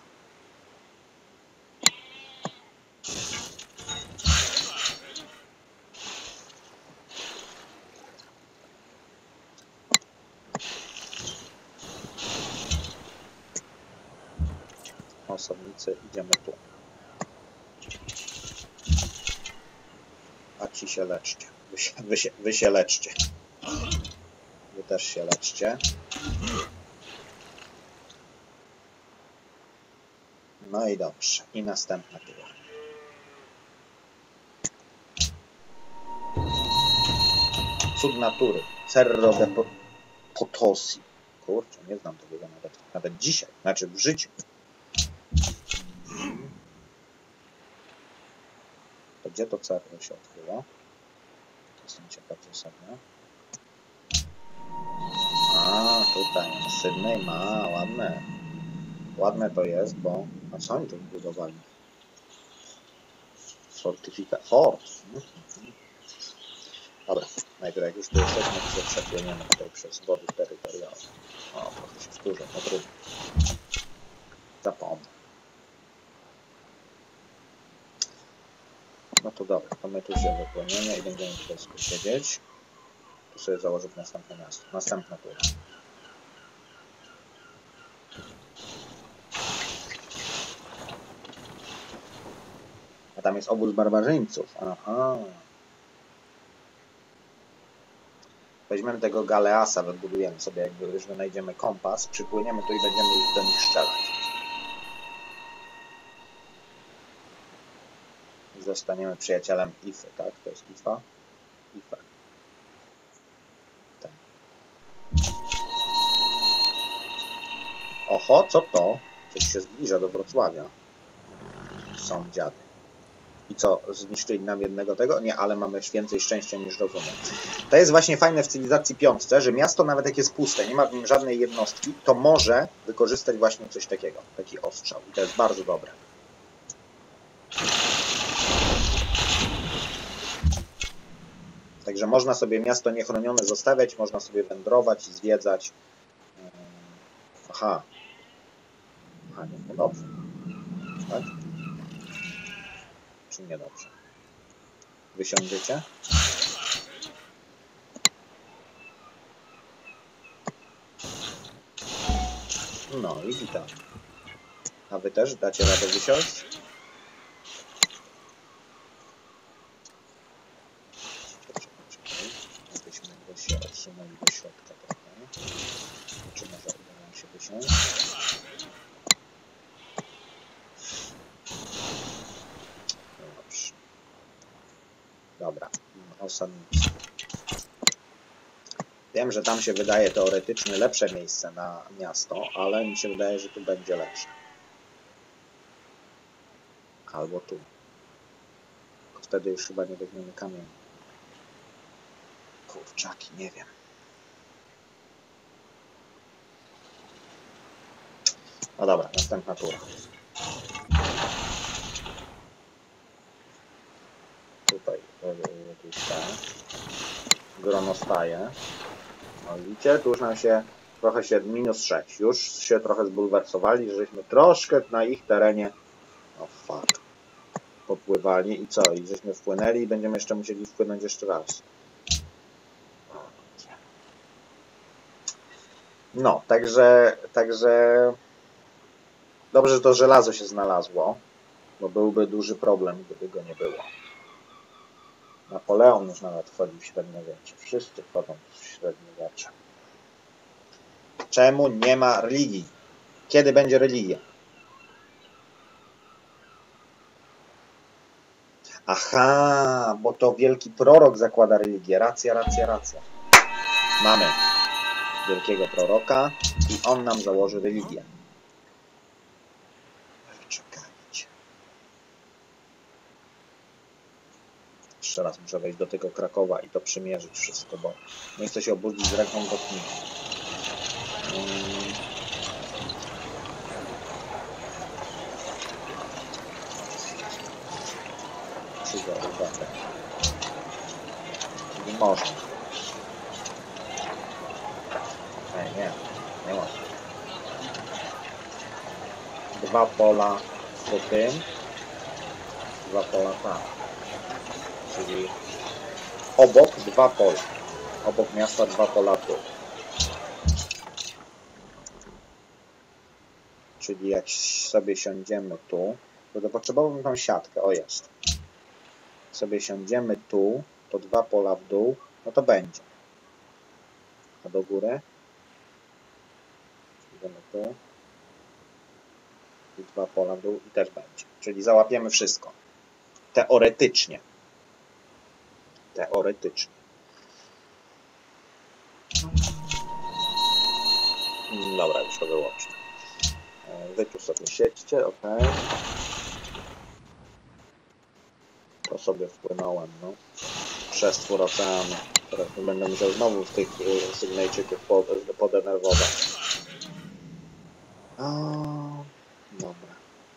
Osadnicy, idziemy tu. A ci się leczcie. Wy się, wy się, wy się leczcie. Wy też się leczcie. No i dobrze. I następna tura. Cud natury. Cerro de Potosi. Kurczę, nie znam tego nawet, nawet dzisiaj. Znaczy w życiu. To gdzie to cerro się odkrywa? Jestem ciekaw zasadnie. A, tutaj. Sydney ma, ładne. Ładne to jest, bo... A co oni tu budowali? Fortyfikacja. Fort. Dobra, najpierw jak już tu jesteśmy, to się przepłyniemy tutaj przez wody terytorialne. O, trochę się wkurzę, no trudno. Zapomnę. No to dobra, to my tu się wypłyniemy i będziemy tutaj sobie siedzieć. Tu sobie założę następne miasto. Następna tura. A tam jest obóz barbarzyńców. Aha. Weźmiemy tego Galeasa, wybudujemy sobie, jakby już wynajdziemy kompas, przypłyniemy tu i będziemy ich do nich strzelać. I zostaniemy przyjacielem Ify, tak? To jest Ifa? Ifa. Tak. Oho, co to? Coś się zbliża do Wrocławia. Są dziady. I co, zniszczyli nam jednego tego? Nie, ale mamy więcej szczęścia niż rozumu. To jest właśnie fajne w cywilizacji piątce, że miasto nawet jak jest puste, nie ma w nim żadnej jednostki, to może wykorzystać właśnie coś takiego, taki ostrzał. I to jest bardzo dobre. Także można sobie miasto niechronione zostawiać, można sobie wędrować i zwiedzać. Aha. Aha, nie, no dobrze. Tak? Czy nie dobrze? Wysiądziecie? No i witam. A wy też dacie radę wysiąść? Abyśmy go się odsunęli do środka trochę. Czy może uda nam się wysiąść? Dobrze. Dobra. Osadnictwo. Wiem, że tam się wydaje teoretycznie lepsze miejsce na miasto, ale mi się wydaje, że tu będzie lepsze. Albo tu. Wtedy już chyba nie weźmiemy kamieni. Kurczaki, nie wiem. No dobra, następna tura. Tutaj, tutaj grono staje. No widzicie, tu już nam się trochę się, minus sześć, już się trochę zbulwersowali, że żeśmy troszkę na ich terenie, o fuck, popływali i co, i żeśmy wpłynęli i będziemy jeszcze musieli wpłynąć jeszcze raz. No, także, także dobrze, że to żelazo się znalazło, bo byłby duży problem, gdyby go nie było. Napoleon już nawet wchodził w średniowiecze. Wszyscy wchodzą w średniowiecze. Czemu nie ma religii? Kiedy będzie religia? Aha, bo to wielki prorok zakłada religię. Racja, racja, racja. Mamy wielkiego proroka i on nam założy religię. Czekajcie. Jeszcze raz muszę wejść do tego Krakowa i to przymierzyć wszystko, bo nie chcę się obudzić z ręką do knihy. Hmm. Przygoda, tak. Czyli można. Nie, nie, nie można. Dwa pola po tym, dwa pola tam. Czyli obok dwa pola. Obok miasta dwa pola tu. Czyli jak sobie siądziemy tu, to potrzebowałbym tą siatkę. O, jest. Jak sobie siądziemy tu, to dwa pola w dół, no to będzie. A do góry? Idziemy tu. I dwa pola w dół i też będzie. Czyli załapiemy wszystko. Teoretycznie. Teoretycznie. Dobra, już to wyłączę. Wy tu sobie siedźcie, ok. To sobie wpłynąłem, no. Przestwór oceanu. Teraz będę musiał znowu w tych sygnejczyków podenerwować. O, dobra.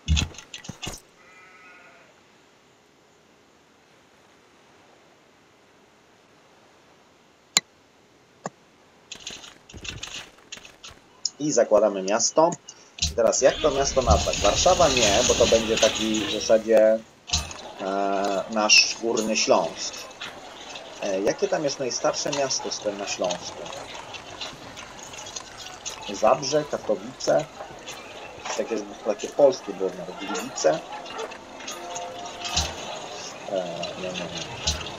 I zakładamy miasto. I teraz jak to miasto nazwać? Warszawa nie, bo to będzie taki w zasadzie e, nasz Górny Śląsk. E, jakie tam jest najstarsze miasto z tym na Śląsku? Zabrze, Katowice, takie, takie polskie było nawet, Gliwice. E, nie, nie, nie.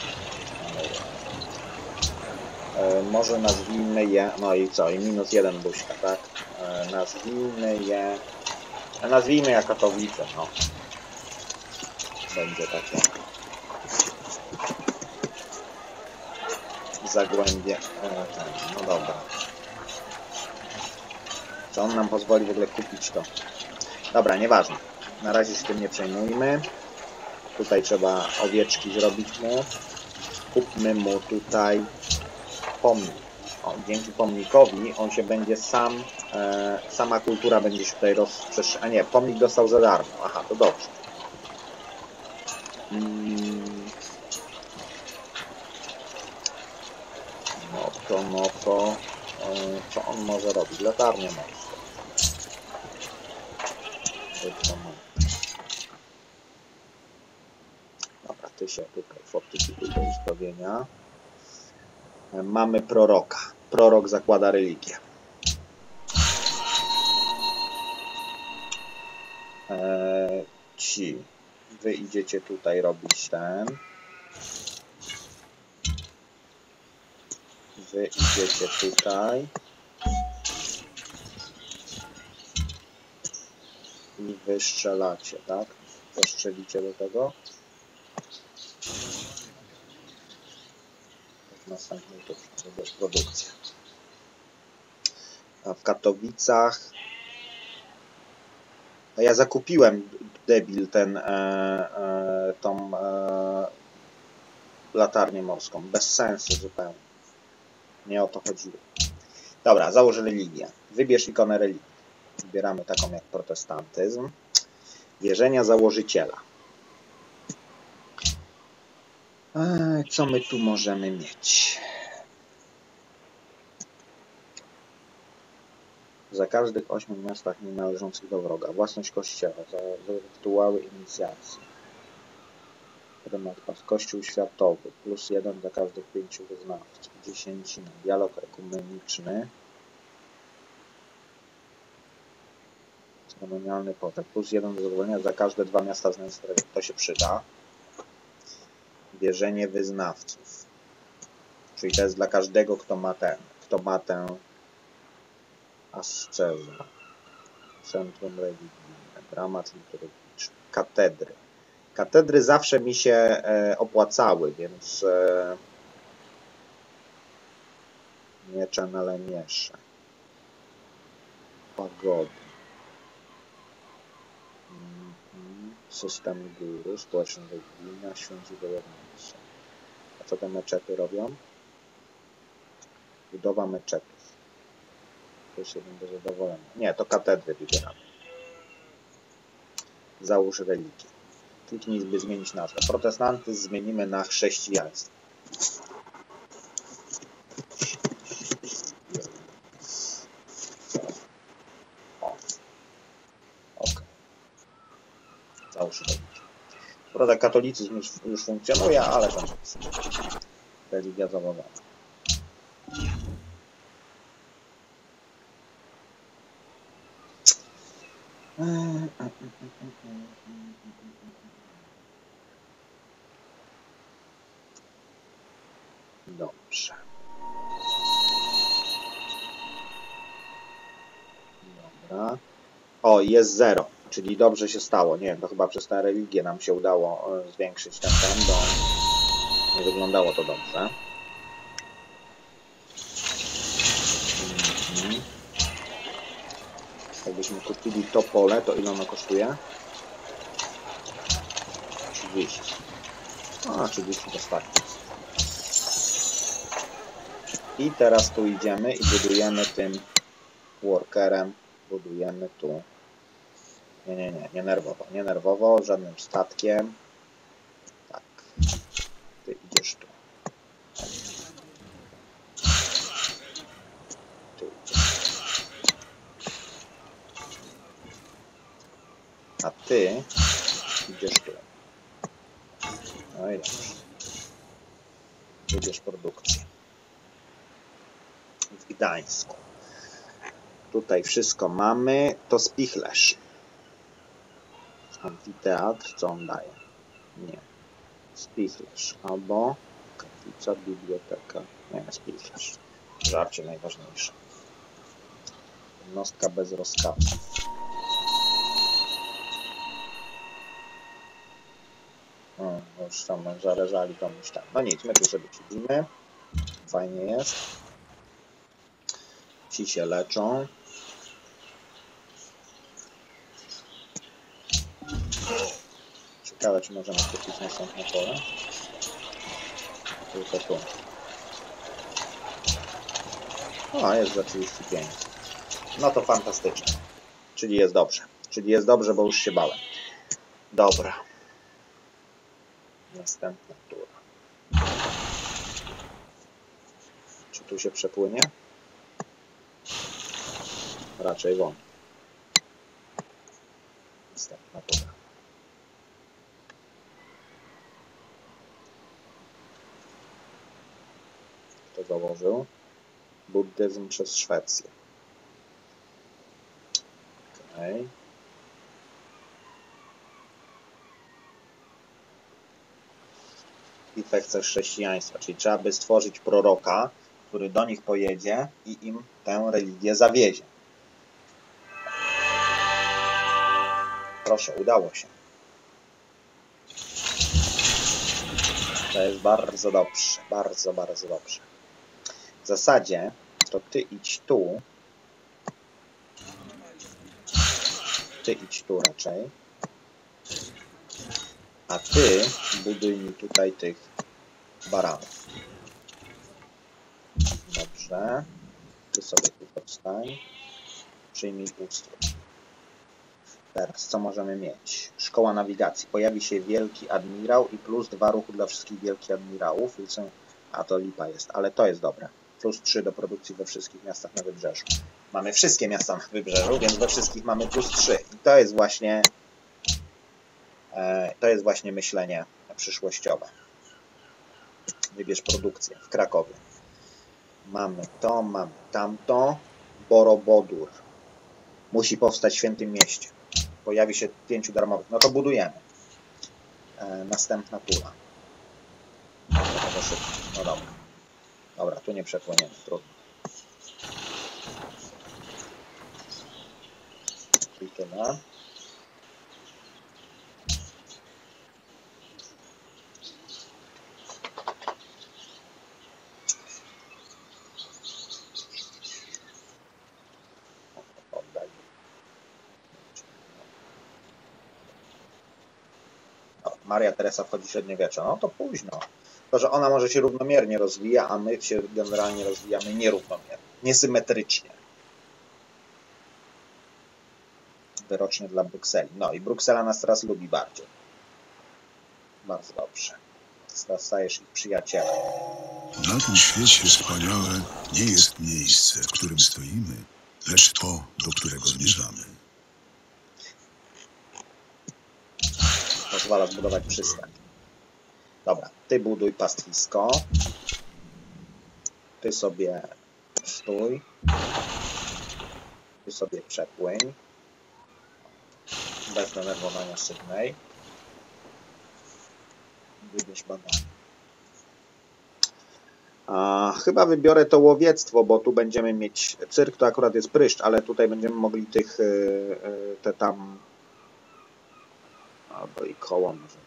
E, może nazwijmy je, no i co, i minus jeden buźka, tak? E, nazwijmy je, e, nazwijmy je Katowice, no. Będzie takie Zagłębie, e, ten, no dobra. Co on nam pozwoli w ogóle kupić to? Dobra, nieważne. Na razie się tym nie przejmujmy. Tutaj trzeba owieczki zrobić mu. Kupmy mu tutaj pomnik. O, dzięki pomnikowi on się będzie sam, e, sama kultura będzie się tutaj rozprzestrzeniać. A nie, pomnik dostał za darmo. Aha, to dobrze. Hmm. No to, no to, e, co on może robić? Latarnię morską. Dobra, ty się tutaj fortyfikuj do uzdrowienia. Mamy proroka. Prorok zakłada religię. Eee, ci. Wy idziecie tutaj robić ten. Wy idziecie tutaj. I wy strzelacie, tak? Postrzelicie do tego. Następnie to będzie produkcja. A w Katowicach... A ja zakupiłem, debil, ten, e, e, tą e, latarnię morską. Bez sensu zupełnie. Nie o to chodziło. Dobra, załóż religię. Wybierz ikonę religii. Wybieramy taką jak protestantyzm. Wierzenia założyciela. Eee, co my tu możemy mieć? Za każdych ośmiu miastach nie należących do wroga. Własność kościoła. Za rytuały inicjacji. Kościół światowy. Plus jeden za każdych pięciu wyznawców. Dziesięcina. Dialog ekumeniczny. Ceremonialny potek. Plus jeden do zadowolenia za każde dwa miasta z Nęstrego. To się przyda. Wierzenie wyznawców. Czyli to jest dla każdego, kto ma ten, kto ma tę ascezę. Centrum religijne. Dramat liturgiczny. Katedry. Katedry zawsze mi się e, opłacały, więc e, miecze na lemiesze. Pagody. Mm-hmm. System góry, społeczna religijna, święci wojownicy. A co te meczety robią? Budowa meczetów. To jest jeden do zadowolenia. Nie, to katedry wybieramy. Załóż religię. Kliknij, by zmienić nazwę. Protestantyzm zmienimy na chrześcijaństwo. O. Ok. Załóż religię. Prawda, katolicyzm już, już funkcjonuje, ale to jest religia zawodowa. Dobrze. Dobra. O, jest zero, czyli dobrze się stało. Nie wiem, to chyba przez tę religię nam się udało zwiększyć ten ten, bo nie wyglądało to dobrze. Mhm. Jakbyśmy kupili to pole, to ile ono kosztuje? trzydzieści. A, trzydzieści to starczy. I teraz tu idziemy i budujemy tym workerem, budujemy tu. Nie, nie, nie, nie nerwowo, nie nerwowo, żadnym statkiem. Tak. Ty idziesz tu. Tu idziesz. A ty idziesz tu. No i dobrze. Wybierz produkcję. W Gdańsku. Tutaj wszystko mamy. To spichlerz. Amfiteatr, co on daje? Nie. Spichlerz. Albo kaplica, biblioteka. Nie, spichlerz. Żarcie najważniejsze. Jednostka bez rozkazu. O, już tam zależali komuś tam. No nic, my tu sobie siedzimy. Fajnie jest. Ci się leczą. Ciekawe, czy możemy kupić następne pole. Tylko tu. O, jest za trzydzieści pięć. No to fantastycznie. Czyli jest dobrze. Czyli jest dobrze, bo już się bałem. Dobra. Następna tura. Czy tu się przepłynie? Raczej wątpię. Następna tura. Kto założył? Buddyzm przez Szwecję. Okej. Okay. Bitwę chce chrześcijaństwa, czyli trzeba by stworzyć proroka, który do nich pojedzie i im tę religię zawiezie. Proszę, udało się. To jest bardzo dobrze, bardzo, bardzo dobrze. W zasadzie to ty idź tu. Ty idź tu raczej. A ty buduj mi tutaj tych baranów. Dobrze. Ty sobie tu powstań. Przyjmij ustrój. Teraz co możemy mieć? Szkoła nawigacji. Pojawi się wielki admirał i plus dwa ruchu dla wszystkich wielkich admirałów. A to lipa jest, ale to jest dobre. Plus trzy do produkcji we wszystkich miastach na wybrzeżu. Mamy wszystkie miasta na wybrzeżu, więc we wszystkich mamy plus trzy. I to jest właśnie e, to jest właśnie myślenie przyszłościowe. Wybierz produkcję w Krakowie. Mamy to, mamy tamto. Borobudur. Musi powstać w Świętym Mieście. Pojawi się pięciu darmowych. No to budujemy. E, następna tura. No, to szybko. No dobra. Dobra, tu nie przepłyniemy. Trudno. I tyle. Maria Teresa wchodzi w średniowiecze. No to późno. To, że ona może się równomiernie rozwija, a my się generalnie rozwijamy nierównomiernie, niesymetrycznie. Wyrocznie dla Brukseli. No i Bruksela nas teraz lubi bardziej. Bardzo dobrze. Teraz stajesz ich przyjacielem. Na tym świecie wspaniałe nie jest miejsce, w którym stoimy, lecz to, do którego zmierzamy. Pozwala zbudować przystań. Dobra, ty buduj pastwisko. Ty sobie stój. Ty sobie przepłyń. Bez denerwowania Sydney. Wybierz badanie. A, chyba wybiorę to łowiectwo, bo tu będziemy mieć cyrk, to akurat jest pryszcz, ale tutaj będziemy mogli tych te tam albo i koło może.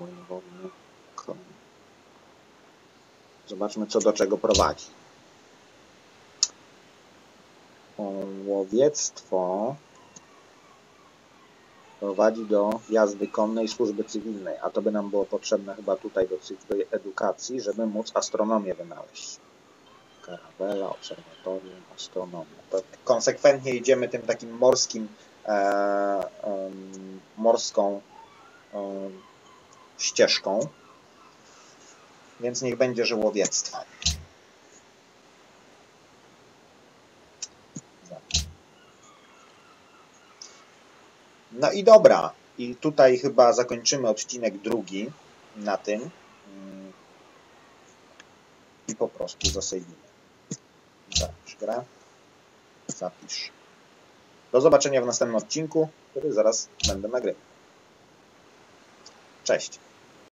Zobaczmy, co do czego prowadzi. Łowiectwo prowadzi do jazdy konnej służby cywilnej, a to by nam było potrzebne chyba tutaj do cyklu edukacji, żeby móc astronomię wynaleźć. Karawela, obserwatorium, astronomia. To konsekwentnie idziemy tym takim morskim, e, e, morską e, ścieżką, więc niech będzie, że łowiectwo. No i dobra. I tutaj chyba zakończymy odcinek drugi na tym. i po prostu zasejwimy. Zapisz grę. Zapisz. Do zobaczenia w następnym odcinku, który zaraz będę nagrywał. Cześć.